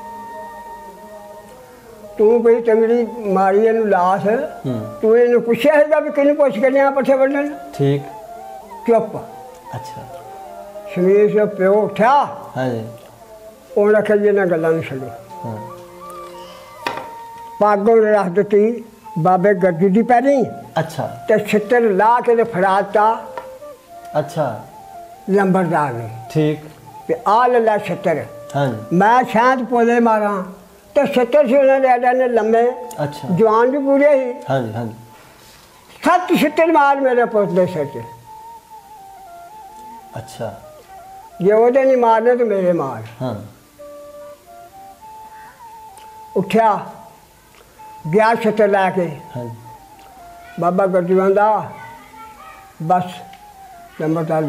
ਤੂੰ ਕੋਈ ਚੰਗੜੀ ਮਾਰੀ ਇਹਨੂੰ ਲਾਸ਼ ਤੂੰ ਇਹਨੂੰ ਪੁੱਛਿਆ ਹੈਗਾ ਵੀ ਕਿਹਨੂੰ ਪੁੱਛ ਕੇ ਲਿਆ ਪੱਠੇ ਵੱਢਣ ठीक ਚੁੱਪ अच्छा ਸਵੇਰ ਸੇ ਪਿਓ ਉੱਠਿਆ हाँ जी ਉਹਨੇ ਆਖਿਆ ਜੀ ਇਹਨਾਂ ਗੱਲਾਂ ਨੂੰ ਛੱਡੋ हाँ ਪੱਗ ਉਹਨੇ ਰੱਖ ਦਿੱਤੀ ਬਾਬੇ ਗੱਜੂ ਦੀ ਪੈਰੀ अच्छा ਤੇ ਛਿੱਤਰ ਲਾ ਕੇ ਤੇ ਫੜਾਤਾ अच्छा ਲੰਬਰਦਾਰ ਨੂੰ ठीक ਵੀ ਆ ਲੈ ਛਿੱਤਰ हाँ जी ਮੈਂ ਸ਼ਾਂਤ ਪੋਲੇ ਮਾਰਾਂ ਤੇ ਛਿੱਤਰ ਸੀ ਉਹਨਾਂ ਦੇ ਆਡਾਂ ਨੇ ਲੰਮੇ अच्छा ਜਵਾਨ ਵੀ ਪੂਰੇ ਸੀ हाँ जी हाँ जी 7 ਛਿੱਤਰ ਮਾਰ ਮੇਰੇ ਪੁੱਤ ਦੇ ਸਿਰ 'ਚ अच्छा ਜੇ ਉਹਦੇ ਨਹੀਂ ਮਾਰਨੇ ਤੇ ਮੇਰੇ ਮਾਰ हाँ ਉੱਠਿਆ ਗਿਆ ਛਿੱਤਰ ਲੈ ਕੇ हाँ जी ਬਾਬਾ ਗੱਜੂ ਆਂਦਾ ਬਸ ਲੰਬਰਦਾਰ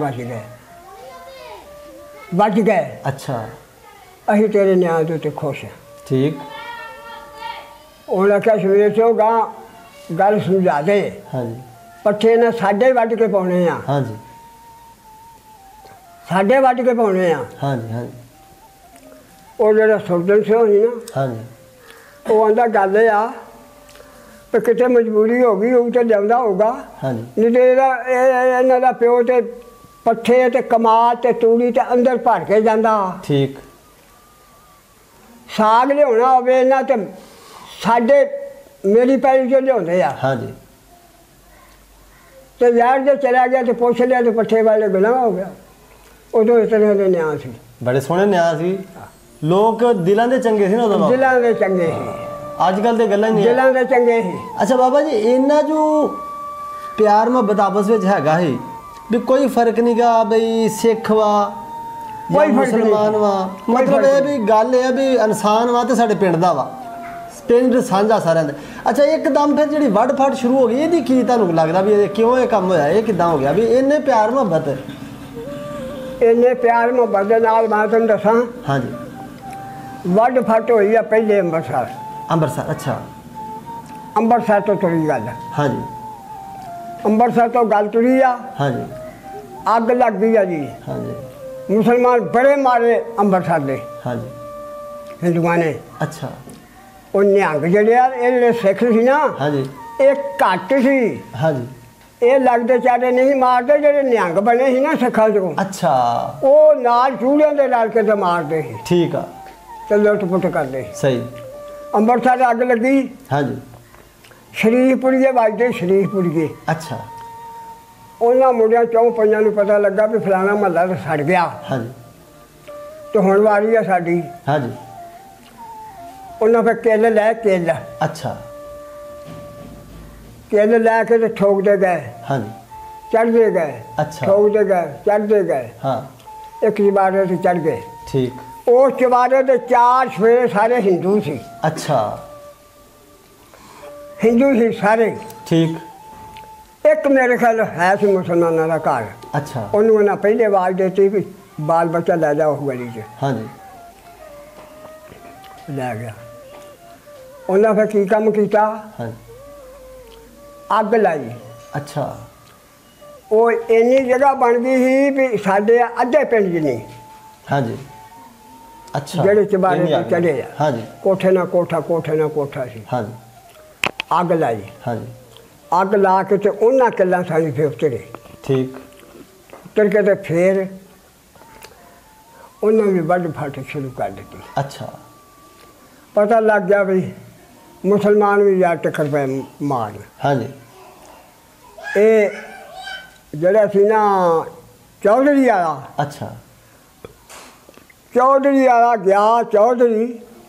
ਬਚ ਗਏ अच्छा ਅਸੀਂ ਤੇਰੇ ਨਿਆਂ ਦੇ ਉੱਤੇ ਖੁਸ਼ ਹਾਂ ठीक ਉਹਨੇ ਆਖਿਆ ਸਵੇਰ ਤੋਂ ਗਾਂ ਗੱਲ ਸਮਝਾ ਦੇ हाँ जी ਪੱਠੇ ਨੇ ਸਾਡੇ ਵੱਢ ਕੇ ਪਾਉਣੇ ਆ हाँ जी ਸਾਡੇ ਵੱਢ ਕੇ ਪਾਉਣੇ ਆ हाँ जी हाँ जी ਉਹ ਜਿਹੜਾ ਸੁਰਜਨ ਸਿੰਘ ਸੀ ਨਾ हाँ जी ਉਹ ਆਂਦਾ ਗੱਲ ਇਹ ਆ ਕਿ ਕਿਤੇ ਮਜਬੂਰੀ ਹੋ ਗਈ ਉਹ ਤਾਂ ਲਿਆਉਂਦਾ ਹੋਊਗਾ हाँ जी ਨਹੀਂ ਤੇ ਇਹਨਾਂ ਦਾ ਪਿਓ ਤੇ ਪੱਠੇ ਤੇ ਕਮਾਦ ਤੇ ਤੂੜੀ ਤੇ ਅੰਦਰ ਭਰ ਕੇ ਜਾਂਦਾ ठीक ਸਾਗ ਲਿਆਉਣਾ ਹੋਵੇ ਇਹਨਾਂ ਤੇ ਸਾਡੇ ਮੇਰੀ ਪੈਲੀ 'ਚ ਲਿਆਉਂਦੇ ਆ हाँ जी ਤੇ ਯਾਰ ਜੇ ਚਲਾ ਗਿਆ ਤੇ ਪੁੱਛ ਲਿਆ ਤੇ ਪੱਠੇ ਵਾਲੇ ਗੁਨਾਹ ਹੋ ਗਿਆ ਉਦੋਂ ਇਸ ਤਰ੍ਹਾਂ ਦੇ ਨਿਆਂ ਸੀ बड़े सोहने न्याय सी लोग दिलों के चंगे सी ना उदों ਦਿਲਾਂ ਦੇ ਚੰਗੇ ਸੀ अजकल तो गल्लां ही नहीं है। ਦਿਲਾਂ ਦੇ ਚੰਗੇ ਸੀ अच्छा बाबा जी इन्ना जो प्यार मुहब्बत आपस में हैगा ही भी कोई फर्क नहीं गा बई सिख वा कोई या फर्क मुसलमान नहीं। वा कोई मतलब फर्क ये भी गल है भी इंसान वा ते साडे पिंड दा वा पिंड साझा सारिਆਂ ਦਾ अच्छा एकदम फिर ਜਿਹੜੀ ਵੱਢ ਫੜ ਸ਼ੁਰੂ ਹੋ ਗਈ ਇਹਦੀ ਕੀ ਤੁਹਾਨੂੰ ਲੱਗਦਾ ਵੀ ਇਹ ਕਿਉਂ ਇਹ ਕੰਮ ਹੋਇਆ ਇਹ ਕਿਦਾਂ ਹੋ ਗਿਆ ਵੀ ਇੰਨੇ ਪਿਆਰ ਮੁਹੱਬਤ ਇੰਨੇ ਪਿਆਰ ਮੁਹੱਬਤ ਦੇ ਨਾਲ ਮੈਂ ਤੁਹਾਨੂੰ ਦੱਸਾਂ ਹਾਂਜੀ ਵੱਡ ਫੱਟ ਹੋਈ ਆ ਪਹਿਲੇ ਅੰਮ੍ਰਿਤਸਰ ਅੰਮ੍ਰਿਤਸਰ ਅੱਛਾ ਅੰਮ੍ਰਿਤਸਰ ਤੋਂ ਤੁਰੀ ਗੱਲ ਹਾਂਜੀ ਅੰਮ੍ਰਿਤਸਰ ਤੋਂ ਗੱਲ ਤੁਰੀ ਆ ਹਾਂਜੀ ਅੱਗ ਲੱਗ ਗਈ ਆ ਜੀ ਹਾਂਜੀ ਮੁਸਲਮਾਨ ਬੜੇ ਮਾਰੇ ਅੰਮ੍ਰਿਤਸਰ ਦੇ ਹਾਂਜੀ ਹਿੰਦੂਆਂ ਨੇ ਅੱਛਾ ਉਹ ਨਿਹੰਗ ਜਿਹੜੇ ਆ ਇਹ ਜਿਹੜੇ ਸਿੱਖ ਸੀ ਨਾ ਹਾਂਜੀ ਇਹ ਘੱਟ ਸੀ ਹਾਂਜੀ ਇਹ ਲੱਗਦੇ ਚਾਰੇ ਨਹੀਂ ਮਾਰਦੇ ਜਿਹੜੇ ਨਿਹੰਗ ਬਣੇ ਸੀ ਨਾ ਸਿੱਖਾਂ ਚੋਂ ਅੱਛਾ ਉਹ ਨਾਲ ਚੂੜਿਆਂ ਦੇ ਲੜ ਕੇ ਤੇ ਮਾਰਦੇ ਸੀ ਠੀਕ ਆ ਤੇ ਲੁੱਟ ਪੁੱਟ ਕਰਦੇ ਸੀ ਸਹੀ ਅੰਮ੍ਰਿਤਸਰ ਅੱਗ ਲੱਗੀ ਹਾਂਜੀ ਸ਼ਰੀਫਪੁਰੀਏ ਵੱਜਦੇ ਸ਼ਰੀਫਪੁਰੀਏ ਅੱਛਾ ਉਹਨਾਂ ਮੁੰਡਿਆਂ ਚੋਂ ਪੰਜਾਂ ਨੂੰ ਪਤਾ ਲੱਗਾ ਵੀ ਫਲਾਣਾ ਮਹੱਲਾ ਤਾਂ ਸੜ ਗਿਆ ਹਾਂਜੀ ਤੇ ਹੁਣ ਵਾਰੀ ਆ ਸਾਡੀ ਹਾਂਜੀ ਉਹਨਾਂ ਫਿਰ ਕਿੱਲ ਲੈ ਕਿੱਲ ਅੱਛਾ ਕਿੱਲ ਲੈ ਕੇ ਤੇ ਠੋਕਦੇ ਗਏ ਹਾਂਜੀ ਚੜ੍ਹਦੇ ਗਏ ਅੱਛਾ। ਠੋਕਦੇ ਗਏ ਚੜ੍ਹਦੇ ਗਏ ਹਾਂ ਇੱਕ ਚਬਾਰੇ ਤੇ ਚੜ੍ਹ ਗਏ ਠੀਕ ਉਸ ਚਬਾਰੇ ਦੇ 4 ਸਵੇਰੇ ਸਾਰੇ ਹਿੰਦੂ ਸੀ ਅੱਛਾ ਹਿੰਦੂ ਸੀ ਸਾਰੇ ਠੀਕ ਇੱਕ ਮੇਰੇ ਖਿਆਲ ਹੈ ਸੀ ਮੁਸਲਮਾਨਾਂ ਦਾ ਘਰ ਅੱਛਾ ਉਹਨੂੰ ਉਹਨਾਂ ਪਹਿਲੇ ਆਵਾਜ਼ ਦਿੱਤੀ ਵੀ ਬਾਲ ਬੱਚਾ ਲੈ ਜਾ ਉਸ ਗਲੀ 'ਚ ਹਾਂਜੀ ਲੈ ਗਿਆ ਉਹਨਾਂ ਫਿਰ ਕੀ ਕੰਮ ਕੀਤਾ ਹਾਂਜੀ ਅੱਗ ਲਾਈ ਅੱਛਾ ਉਹ ਇੰਨੀ ਜਗ੍ਹਾ ਬਣ ਗਈ ਸੀ ਵੀ ਸਾਡੇ ਅੱਧੇ ਪਿੰਡ 'ਚ ਨਹੀਂ ਹਾਂਜੀ ਅੱਛਾ ਜਿਹੜੇ ਚਬਾਰੇ ਇੰਨੀ ਤੇ ਆ ਗਈ। ਚੜ੍ਹੇ ਆ ਹਾਂਜੀ ਕੋਠੇ ਨਾਲ ਕੋਠਾ ਕੋਠੇ ਨਾਲ ਕੋਠਾ ਸੀ ਹਾਂਜੀ ਅੱਗ ਲਾਈ ਹਾਂਜੀ ਅੱਗ ਲਾ ਕੇ ਤੇ ਉਹਨਾਂ ਕਿੱਲਾਂ ਸਾਡੀ ਫਿਰ ਉਤਰੇ ਠੀਕ ਉਤਰ ਕੇ ਤੇ ਫਿਰ ਉਹਨਾਂ ਵੀ ਵੱਢ ਫੱਟ ਸ਼ੁਰੂ ਕਰ ਦਿੱਤੀ ਅੱਛਾ ਪਤਾ ਲੱਗ ਗਿਆ ਵੀ ਮੁਸਲਮਾਨ ਵੀ ਯਾਰ ਟੱਕਰ ਪਏ ਮਾਰਨ ਹਾਂਜੀ ਇਹ ਜਿਹੜਾ ਸੀ ਨਾ ਚੌਧਰੀ ਆਇਆ ਅੱਛਾ चौधरी वाला गया चौधरी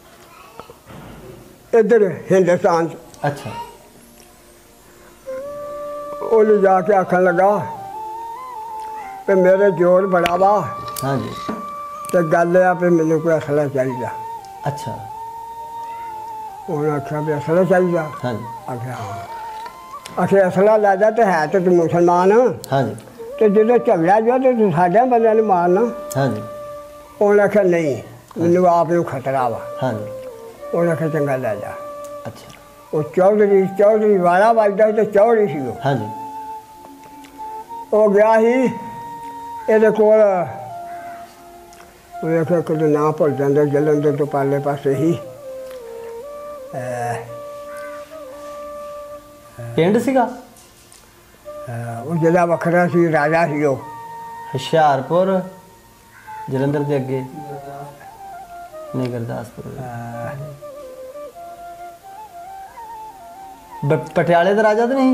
इधर हिंदुस्तान अच्छा उन्हें जाके आखन लगा कि मेरे जोर बड़ा वा हाँ जी तो गल है भी मैंने कोई असला चाहिए। अच्छा उन्हें आख्या भी असला चाहिए। हाँ जी आख्या हाँ आखे असला लै जा तो है तो तू मुसलमान हाँ जी तो जो झगड़ा जो तो तू साढ़े बंद मारना। हाँ जी उन्हें आख्या नहीं मैनू आप खतरा वा। हाँ जी उन्हें आख्या चंगा लै जा। अच्छा वो चौधरी वाला बजदा तो चौधरी सी वो। हाँ जी वो गया ही ये कोल आख्या कदों ना भुल जाता जलंधर तो पाले पासे ही पिंड सीगा वो जिला वखरा सी राजा सी वो हुशियारपुर जलंधर के अगे नहीं गुरदासपुर पटियाले का राजा तो नहीं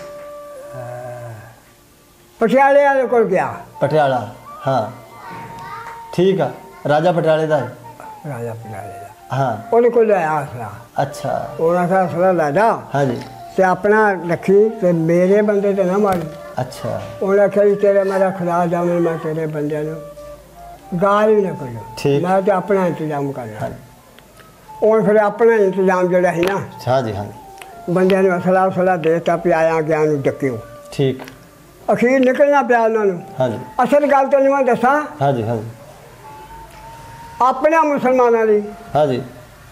पटियाले वाले को गया पटियाला हाँ ठीक है राजा पटियाले का है राजा पटियाले का हाँ उन्हें को लिया असला। अच्छा उन्हें आख्या असला लै जा हाँ जी ते अपना रखी ते मेरे बंदे तो ना मारी। अच्छा उन्हें आख्या जी तेरे मेरा खुदा जावे मैं तेरे बंदे गाल भी ना करो ठीक मैं तो अपना इंतजाम करना। हाँ और फिर अपना इंतजाम जोड़ा है ना हाँ जी हाँ जी बंदे ने असला उसला देता पियाया गया डकियो ठीक अखीर निकलना पिया उन्होंने। हाँ जी असल गल तो नहीं मैं दसा हाँ जी हाँ जी अपने मुसलमानों की हाँ जी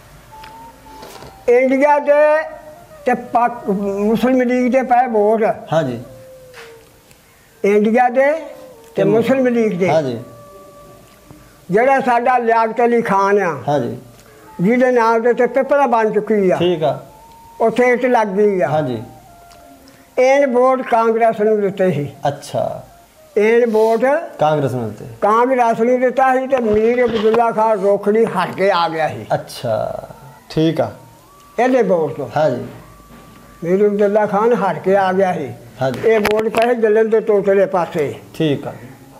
इंडिया के ते पाक मुस्लिम लीग के पाए वोट हाँ जी इंडिया के ते मुस्लिम लीग के हाँ जी जड़ा साडा लियाकत अली खान आ हाँ जी जिहदे नाम ते पेपर बन चुकी है ठीक है उत्थे इट लग गई हाँ आ जी इन वोट कांग्रेस नूं दित्ते सी। अच्छा इन वोट कांग्रेस में मिलते कांग्रेस नूं दित्ता सी ते मीर अब्दुल्ला खान रोखड़ी हट के आ गया सी अच्छा ठीक है ਇਹਦੇ ਵੋਟ ਤੋਂ। हाँ जी मीर अब्दुल्ला खान हट के आ गया ਸੀ। हाँ जी ਇਹ ਵੋਟ ਪਏ ਜਲੰਧਰ ਤੋਂ ਉਤਲੇ ਪਾਸੇ ठीक है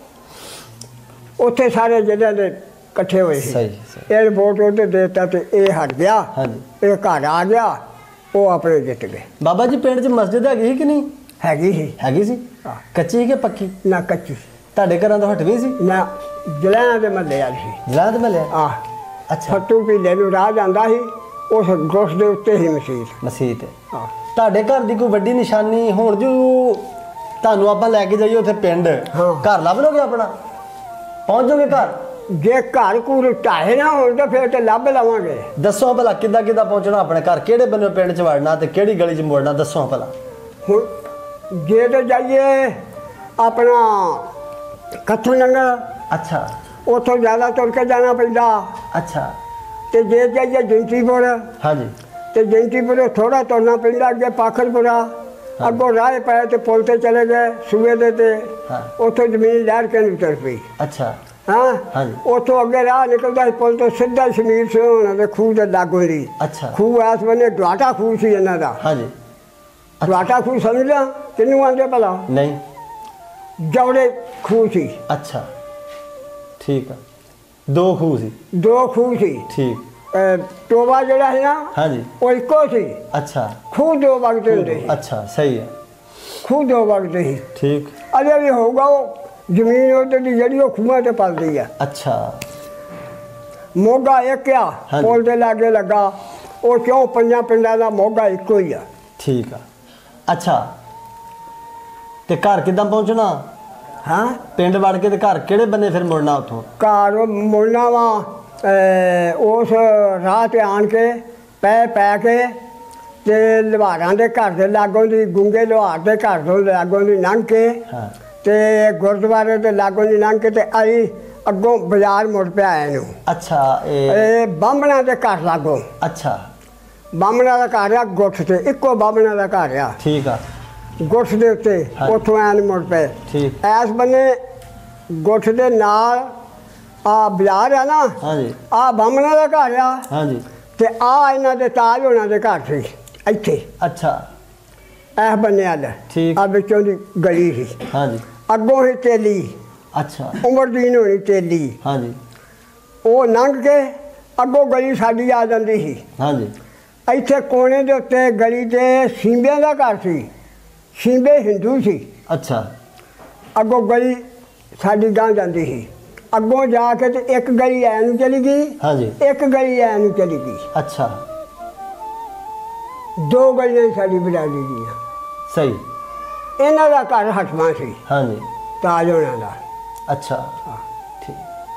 ਉੱਥੇ ਸਾਰੇ ਜ਼ਿਲ੍ਹਿਆਂ ਦੇ ਇਕੱਠੇ ਹੋਏ ਸੀ। सही सही ਇਹ ਵੋਟ ਉਹਦੇ ਦੇਤਾ ਤੇ ਇਹ ਹਟ ਗਿਆ। हाँ जी ਇਹ ਘਰ ਆ ਗਿਆ ਉਹ ਆਪਣੇ ਜਿੱਤ ਗਏ। बाबा जी पिंड च मस्जिद हैगी कि नहीं ਹੈਗੀ ਸੀ हैगी सी ਹਾਂ। कच्ची कि पक्की ਨਾ ਕੱਚੀ ਤੁਹਾਡੇ ਘਰਾਂ ਤੋਂ ਹਟਵੀਂ ਸੀ ਨਾ ਜਲ੍ਹਿਆਂ ਦੇ ਮਹੱਲੇ ਵਾਲੀ ਸੀ। ਜਲਾਦ में लिया ਆ अच्छा ਫੱਟੂ ਪੀਲੇ ਨੂੰ ਰਾਹ ਜਾਂਦਾ ਸੀ ਉਸ ਗੁਰਸ ਦੇ ਉੱਤੇ ਹੀ ਮਸੀਤ। ਮਸੀਤ ਹੈ ਹਾਂ ਤੁਹਾਡੇ ਘਰ ਦੀ ਕੋਈ ਵੱਡੀ ਨਿਸ਼ਾਨੀ ਹੁਣ ਜੋ ਤੁਹਾਨੂੰ ਆਪਾਂ ਲੈ ਕੇ ਜਾਈਏ ਉੱਥੇ ਪਿੰਡ ਹਾਂ। ਘਰ ਲੱਭ ਲੋਗੇ ਆਪਣਾ ਪਹੁੰਚ ਜਾਓਗੇ ਘਰ ਜੇ ਘਰ ਘੂਰ ਢਾਹੇ ਨਾ ਹੋਣ ਤਾਂ ਫਿਰ ਤੇ ਲੱਭ ਲਵਾਂਗੇ। ਦੱਸੋ ਭਲਾ ਕਿੱਦਾਂ ਕਿੱਦਾਂ ਪਹੁੰਚਣਾ ਆਪਣੇ ਘਰ ਕਿਹੜੇ ਬੰਨੇ ਪਿੰਡ ਚ ਵੜਨਾ ਤੇ ਕਿਹੜੀ ਗਲੀ ਚ ਮੁੜਨਾ ਦੱਸੋ ਭਲਾ ਹੁਣ ਜੇ ਤਾਂ ਜਾਈਏ ਆਪਣਾ ਕੱਥੂ ਨੰਗਲ ਅੱਛਾ ਉੱਥੋਂ ਜ਼ਿਆਦਾ ਤੁਰ ਕੇ ਜਾਣਾ ਪੈਂਦਾ ਅੱਛਾ ਤੇ ਜੇ ਜਾਈਏ ਜੰਤੀਪੁਰ ਹਾਂਜੀ ਤੇ ਜੰਤੀਪੁਰ ਥੋੜਾ ਤੁਰਨਾ ਪੈਂਦਾ ਅੱਗੇ ਪਾਖਰਪੁਰਾ ਅੱਗੋਂ ਰਾਹ ਪਏ ਤੇ ਪੁਲ ਤੇ ਚਲੇ ਗਏ ਸੂਏ ਦੇ ਤੇ ਹਾਂ ਉੱਥੋਂ ਜ਼ਮੀਨ ਲਹਿਰ ਕੇ ਨੂੰ ਤੁਰ ਪਈ। ਅੱਛਾ ਹਾਂ ਹਾਂਜੀ ਉੱਥੋਂ ਅੱਗੇ ਰਾਹ ਨਿਕਲਦਾ ਸੀ ਪੁਲ ਤੋਂ ਸਿੱਧਾ ਸ਼ਮੀਰ ਸਿੰਘ ਹੋਣਾ ਦੇ ਖੂਹ ਦੇ ਲਾਗੋਂ ਦੀ ਅੱਛਾ ਖੂਹ ਇਸ ਬੰਨੇ ਡਾਟਾ ਖੂਹ ਸੀ ਇਹਨਾਂ ਦਾ। ਹਾਂਜੀ ਡਾਟਾ ਖੂਹ ਸਮਝ ਲਿਆ ਕਿਹਨੂੰ ਆਂਦੇ ਭਲਾ ਨਹੀਂ ਜੌੜੇ ਖੂਹ ਸੀ। ਅੱਛਾ ਠੀਕ ਆ ਦੋ ਖੂਹ ਸੀ ਦੋ ਖੂਹ ਸੀ। ਠੀਕ ਟੋਬਾ ਜਿਹੜਾ ਸੀ ਨਾ ਹਾਂਜੀ ਉਹ ਇੱਕੋ ਸੀ। ਅੱਛਾ ਖੂਹ ਦੋ ਵਗਦੇ ਹੁੰਦੇ ਸੀ। ਅੱਛਾ ਸਹੀ ਹੈ ਖੂਹ ਦੋ ਵਗਦੇ ਸੀ। ਠੀਕ ਅਜੇ ਵੀ ਹੋਊਗਾ ਉਹ ਜ਼ਮੀਨ ਉਹਦੇ ਦੀ ਜਿਹੜੀ ਉਹ ਖੂਹਾਂ ਤੇ ਪਲਦੀ ਆ। ਅੱਛਾ ਮੋਗਾ ਇੱਕ ਆ ਹਾਂਜੀ। ਪੁਲ ਦੇ ਲਾਗੇ ਲੱਗਾ ਉਹ ਕਿਉਂ ਪੰਜਾਂ ਪਿੰਡਾਂ ਦਾ ਮੋਗਾ ਇੱਕੋ ਹੀ ਆ। ਠੀਕ ਆ ਅੱਛਾ ਤੇ ਘਰ ਕਿੱਦਾਂ ਪਹੁੰਚਣਾ ਹਾਂ ਪਿੰਡ ਵੜ ਕੇ ਤੇ ਘਰ ਕਿਹੜੇ ਬੰਨੇ ਫਿਰ ਮੁੜਨਾ ਉੱਥੋਂ ਘਰ ਮੁੜਨਾ ਵਾ ਉਸ ਰਾਹ ਤੇ ਆਣ ਕੇ ਪੈ ਕੇ ਤੇ ਲੁਹਾਰਾਂ ਦੇ ਘਰ ਦੇ ਲਾਗੋਂ ਦੀ ਗੁੰਗੇ ਲੁਹਾਰ ਦੇ ਘਰ ਤੋਂ ਲਾਗੋਂ ਦੀ ਲੰਘ ਕੇ ਹਾਂ ਤੇ ਗੁਰਦੁਆਰੇ ਦੇ ਲਾਗੋਂ ਦੀ ਲੰਘ ਕੇ ਤੇ ਆਈ ਅੱਗੋਂ ਬਾਜ਼ਾਰ ਮੁੜ ਪਿਆ ਇਹਨੂੰ। ਅੱਛਾ ਇਹ ਬਾਹਮਣਾ ਦੇ ਘਰ ਲਾਗੋਂ ਅੱਛਾ ਬਾਹਮਣਾ ਦਾ ਘਰ ਆ ਗੁੱਠ ਤੇ ਇੱਕੋ ਬਾਹਮਣਾ ਦਾ ਘਰ ਆ ਠੀਕ ਆ ਗੁੱਠ ਦੇ ਉੱਤੇ ਹਾਂ। ਉੱਥੋਂ ਐਨ ਮੁੜ ਪਏ। ਠੀਕ ਐਸ ਬੰਨੇ ਗੁੱਠ ਦੇ ਨਾਲ ਆ ਬਾਜ਼ਾਰ ਆ ਨਾ ਹਾਂਜੀ ਆ ਬਾਹਮਣਾ ਦਾ ਘਰ ਆ ਹਾਂਜੀ ਤੇ ਆ ਇਹਨਾਂ ਦੇ ਤਾਜ ਹੋਣਾ ਦੇ ਘਰ ਸੀ ਇੱਥੇ ਅੱਛਾ ਐਸ ਬੰਨੇ ਆ ਠੀਕ। ਆ ਵਿੱਚੋਂ ਦੀ ਗਲੀ ਸੀ ਹਾਂਜੀ ਅੱਗੋਂ ਹੀ ਤੇਲੀ ਅੱਛਾ ਉਮਰਦੀਨ ਹੋਣੀ ਤੇਲੀ ਹਾਂਜੀ ਉਹ ਲੰਘ ਕੇ ਅੱਗੋਂ ਗਲੀ ਸਾਡੀ ਆ ਜਾਂਦੀ ਸੀ। ਹਾਂਜੀ। ਇੱਥੇ ਕੋਨੇ ਦੇ ਉੱਤੇ ਗਲੀ ਤੇ ਸਿੰਬਿਆਂ ਦਾ ਘਰ ਸੀ। ਸਿੰਬੇ ਹਿੰਦੂ ਸੀ। ਅੱਛਾ। ਅੱਗੋਂ ਗਲੀ ਸਾਡੀ ਗਾਂ ਜਾਂਦੀ ਸੀ। ਅੱਗੋਂ ਜਾ ਕੇ ਤੇ ਇੱਕ ਗਲੀ ਐ ਨੂੰ ਚਲੀ ਗਈ। ਹਾਂਜੀ। ਇੱਕ ਗਲੀ ਐ ਨੂੰ ਚਲੀ ਗਈ। ਅੱਛਾ। 2 ਗਲੀਆਂ ਸਾਡੀ ਬਰਾਦਰੀ ਦੀਆਂ। ਸਹੀ। ਇਹਨਾਂ ਦਾ ਘਰ ਹਟਵਾ ਸੀ। ਹਾਂਜੀ। ਤਾਜ ਹੋਣਾ ਦਾ। ਅੱਛਾ ਠੀਕ।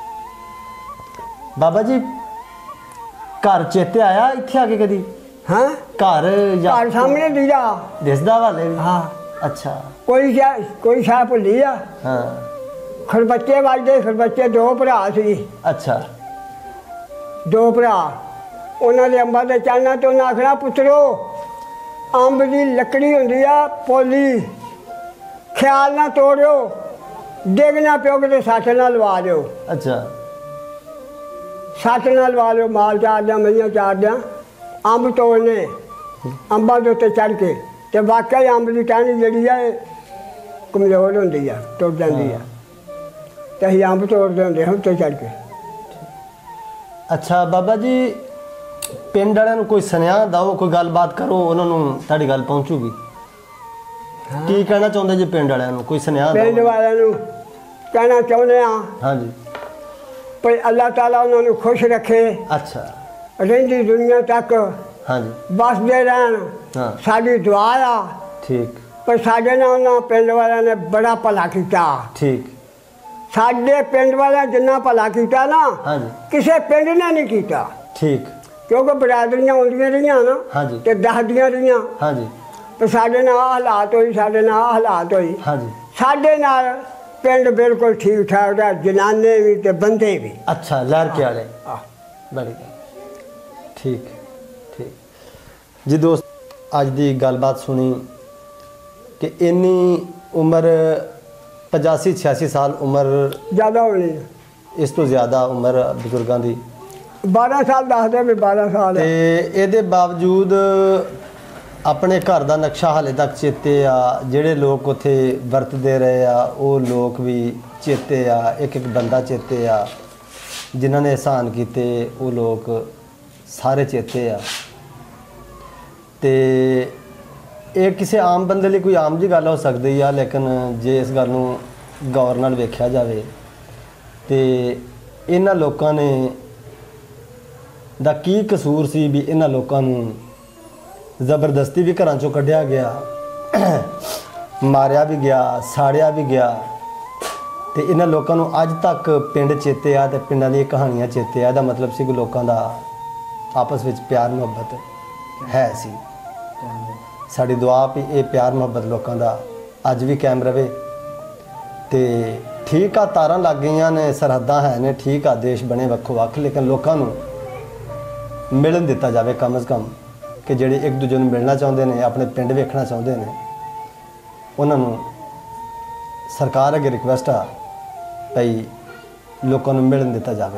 ਬਾਬਾ ਜੀ ਘਰ ਚੇਤੇ ਆਇਆ ਇੱਥੇ ਆ ਕੇ ਕਦੀ? ਹਾਂ ਘਰ ਘਰ ਸਾਹਮਣੇ ਦੀਦਾ ਦਿਸਦਾ ਵਾਲੇ ਵੀ? ਹਾਂ। ਅੱਛਾ। ਕੋਈ ਸ਼ਾਹ ਭੁੱਲੀ ਆ। ਹਾਂ। ਖਰਬੱਚੇ ਵੱਜਦੇ। ਖਰਬੱਚੇ 2 ਭਰਾ ਸੀ। ਅੱਛਾ। 2 ਭਰਾ। ਉਹਨਾਂ ਦੇ ਅੰਬਾਂ ਦੇ ਚਾਨਾਂ ਤੋਂ ਉਹਨਾਂ ਆਖਣਾ ਪੁੱਤਰੋ ਅੰਬ ਦੀ ਲੱਕੜੀ ਹੁੰਦੀ ਆ ਪੋਲੀ, ਖਿਆਲ ਨਾ ਤੋੜਿਓ, ਡਿੱਗ ਨਾ ਪਿਓ ਕਿਤੇ ਸੱਟ ਨਾਲ ਲਵਾ ਦਿਓ। ਅੱਛਾ। ਸੱਟ ਨਾਲ ਲਵਾ ਲਿਓ। ਮਾਲ ਚਾਰਦਿਆਂ ਮਈਆਂ ਚਾਰਦਿਆਂ ਅੰਬ ਤੋੜਨੇ ਅੰਬਾਂ ਦੇ ਉੱਤੇ ਚੜ੍ਹ ਕੇ। ਤੇ ਵਾਕਈ ਅੰਬ ਦੀ ਟਾਹਣੀ ਜਿਹੜੀ ਆ ਇਹ ਕਮਜ਼ੋਰ ਹੁੰਦੀ ਆ, ਟੁੱਟ ਜਾਂਦੀ ਆ। ਤੇ ਅਸੀਂ ਅੰਬ ਤੋੜਦੇ ਹੁੰਦੇ ਹਾਂ ਉੱਤੇ ਚੜ੍ਹ ਕੇ। ਅੱਛਾ ਬਾਬਾ ਜੀ ਪਿੰਡ ਵਾਲਿਆਂ ਨੂੰ ਕੋਈ ਸੁਨੇਹਾ ਦਿਓ, ਕੋਈ ਗੱਲਬਾਤ ਕਰੋ, ਉਹਨਾਂ ਨੂੰ ਤੁਹਾਡੀ ਗੱਲ ਪਹੁੰਚੂਗੀ। ਕੀ ਕਹਿਣਾ ਚਾਹੁੰਦੇ ਜੀ ਪਿੰਡ ਵਾਲਿਆਂ ਨੂੰ? ਕੋਈ ਸੁਨੇਹਾ ਪਿੰਡ ਦਿਓ। ਵਾਲਿਆਂ ਨੂੰ ਕਹਿਣਾ ਚਾਹੁੰਦੇ ਹਾਂ ਹਾਂਜੀ। ਭਈ ਅੱਲਾਹ ਤਾਲਾ ਉਹਨਾਂ ਨੂੰ ਖੁਸ਼ ਰੱਖੇ। ਅੱਛਾ। ਰਹਿੰਦੀ ਦੁਨੀਆ ਤੱਕ ਹਾਂਜੀ। ਬਸਦੇ ਰਹਿਣ। ਹਾਂ। ਸਾਡੀ ਦੁਆ ਆ। ਠੀਕ। ਪਰ ਸਾਡੇ ਨਾਲ ਉਹਨਾਂ ਪਿੰਡ ਵਾਲਿਆਂ ਨੇ ਬੜਾ ਭਲਾ ਕੀਤਾ। ਠੀਕ। ਸਾਡੇ ਪਿੰਡ ਵਾਲਿਆਂ ਜਿੰਨਾ ਭਲਾ ਕੀਤਾ ਨਾ ਹਾਂਜੀ। ਕਿਸੇ ਪਿੰਡ ਨੇ ਨਹੀਂ ਕੀਤਾ। ਠੀਕ। ਕਿਉਂਕਿ ਬਰਾਦਰੀਆਂ ਆਉਂਦੀਆਂ ਰਹੀਆਂ ਨਾ ਹਾਂਜੀ। ਤੇ ਦੱਸਦੀਆਂ ਰਹੀਆਂ ਹਾਂਜੀ। ਤੇ ਸਾਡੇ ਨਾਲ ਆਹ ਹਾਲਾਤ ਹੋਈ, ਸਾਡੇ ਨਾਲ ਆਹ ਹਾਲਾਤ ਹੋਈ। ਹਾਂਜੀ। ਸਾਡੇ ਨਾਲ ਪਿੰਡ ਬਿਲਕੁਲ ਠੀਕ ਠਾਕ ਦਾ, ਜਨਾਨੇ ਵੀ ਤੇ ਬੰਦੇ ਵੀ। ਅੱਛਾ ਲਹਿਰ ਕੇ ਵਾਲੇ। ਆਹ ਬੜੀ ਠੀਕ ਠੀਕ ਜੀ। ਦੋਸਤ ਅੱਜ ਦੀ ਗੱਲਬਾਤ ਸੁਣੀ ਕਿ ਇੰਨੀ ਉਮਰ 85-86 ਸਾਲ ਉਮਰ, ਜ਼ਿਆਦਾ ਹੋਣੀ ਇਸ ਤੋਂ ਜ਼ਿਆਦਾ ਉਮਰ ਬਜ਼ੁਰਗਾਂ ਦੀ। 12 ਸਾਲ ਦੱਸਦੇ ਵੀ 12 ਸਾਲ ਤੇ ਇਹਦੇ ਬਾਵਜੂਦ ਆਪਣੇ ਘਰ ਦਾ ਨਕਸ਼ਾ ਹਾਲੇ ਤੱਕ ਚੇਤੇ ਆ। ਜਿਹੜੇ ਲੋਕ ਉੱਥੇ ਵਰਤਦੇ ਰਹੇ ਆ ਉਹ ਲੋਕ ਵੀ ਚੇਤੇ ਆ। ਇੱਕ ਇੱਕ ਬੰਦਾ ਚੇਤੇ ਆ। ਜਿਨ੍ਹਾਂ ਨੇ ਅਹਿਸਾਨ ਕੀਤੇ ਉਹ ਲੋਕ ਸਾਰੇ ਚੇਤੇ ਆ। ਤੇ ਇਹ ਕਿਸੇ ਆਮ ਬੰਦੇ ਲਈ ਕੋਈ ਆਮ ਜੀ ਗੱਲ ਹੋ ਸਕਦੀ ਆ, ਲੇਕਿਨ ਜੇ ਇਸ ਗੱਲ ਨੂੰ ਗੌਰ ਨਾਲ ਵੇਖਿਆ ਜਾਵੇ ਤੇ ਇਹਨਾਂ ਲੋਕਾਂ ਨੇ ਦਾ ਕੀ ਕਸੂਰ ਸੀ ਵੀ ਇਹਨਾਂ ਲੋਕਾਂ ਨੂੰ ਜ਼ਬਰਦਸਤੀ ਵੀ ਘਰਾਂ ਚੋਂ ਕੱਢਿਆ ਗਿਆ, ਮਾਰਿਆ ਵੀ ਗਿਆ, ਸਾੜਿਆ ਵੀ ਗਿਆ। ਤੇ ਇਹਨਾਂ ਲੋਕਾਂ ਨੂੰ ਅੱਜ ਤੱਕ ਪਿੰਡ ਚੇਤੇ ਆ ਤੇ ਪਿੰਡਾਂ ਦੀਆਂ ਕਹਾਣੀਆਂ ਚੇਤੇ ਆ। ਇਹਦਾ ਮਤਲਬ ਸੀ ਕਿ ਲੋਕਾਂ ਦਾ ਆਪਸ ਵਿੱਚ ਪਿਆਰ ਮੁਹੱਬਤ ਹੈ ਸੀ। ਸਾਡੀ ਦੁਆ ਵੀ ਇਹ ਪਿਆਰ ਮੁਹੱਬਤ ਲੋਕਾਂ ਦਾ ਅੱਜ ਵੀ ਕਾਇਮ ਰਵੇ। ਤੇ ਠੀਕ ਆ ਤਾਰਾਂ ਲੱਗ ਗਈਆਂ ਨੇ, ਸਰਹੱਦਾਂ ਹੈ ਨੇ, ਠੀਕ ਆ ਦੇਸ਼ ਬਣੇ ਵੱਖੋ ਵੱਖ, ਲੇਕਿਨ ਲੋਕਾਂ ਨੂੰ ਮਿਲਣ ਦਿੱਤਾ ਜਾਵੇ ਕਮ ਅਜ਼ ਕਮ। ਕਿ ਜਿਹੜੇ ਇੱਕ ਦੂਜੇ ਨੂੰ ਮਿਲਣਾ ਚਾਹੁੰਦੇ ਨੇ, ਆਪਣੇ ਪਿੰਡ ਵੇਖਣਾ ਚਾਹੁੰਦੇ ਨੇ, ਉਹਨਾਂ ਨੂੰ ਸਰਕਾਰ ਅੱਗੇ ਰਿਕੁਐਸਟ ਆ ਭਈ ਲੋਕਾਂ ਨੂੰ ਮਿਲਣ ਦਿੱਤਾ ਜਾਵੇ।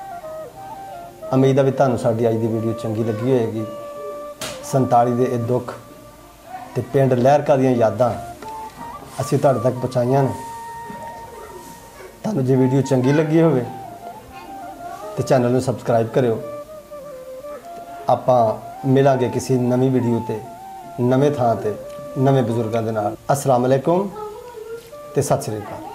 ਉਮੀਦ ਆ ਵੀ ਤੁਹਾਨੂੰ ਸਾਡੀ ਅੱਜ ਦੀ ਵੀਡੀਓ ਚੰਗੀ ਲੱਗੀ ਹੋਏਗੀ। 47 ਦੇ ਇਹ ਦੁੱਖ ਤੇ ਪਿੰਡ ਲਹਿਰਕਾ ਦੀਆਂ ਯਾਦਾਂ ਅਸੀਂ ਤੁਹਾਡੇ ਤੱਕ ਪਹੁੰਚਾਈਆਂ ਨੇ। ਤੁਹਾਨੂੰ ਜੇ ਵੀਡੀਓ ਚੰਗੀ ਲੱਗੀ ਹੋਵੇ ਤੇ ਚੈਨਲ ਨੂੰ ਸਬਸਕ੍ਰਾਈਬ ਕਰਿਓ। ਆਪਾਂ ਮਿਲਾਂਗੇ ਕਿਸੇ ਨਵੀਂ ਵੀਡੀਓ ਤੇ, ਨਵੇਂ ਥਾਂ ਤੇ, ਨਵੇਂ ਬਜ਼ੁਰਗਾਂ ਦੇ ਨਾਲ। ਅਸਲਾਮ ਅਲੈਕੁਮ ਤੇ ਸਤਿ ਸ਼੍ਰੀ ਅਕਾਲ।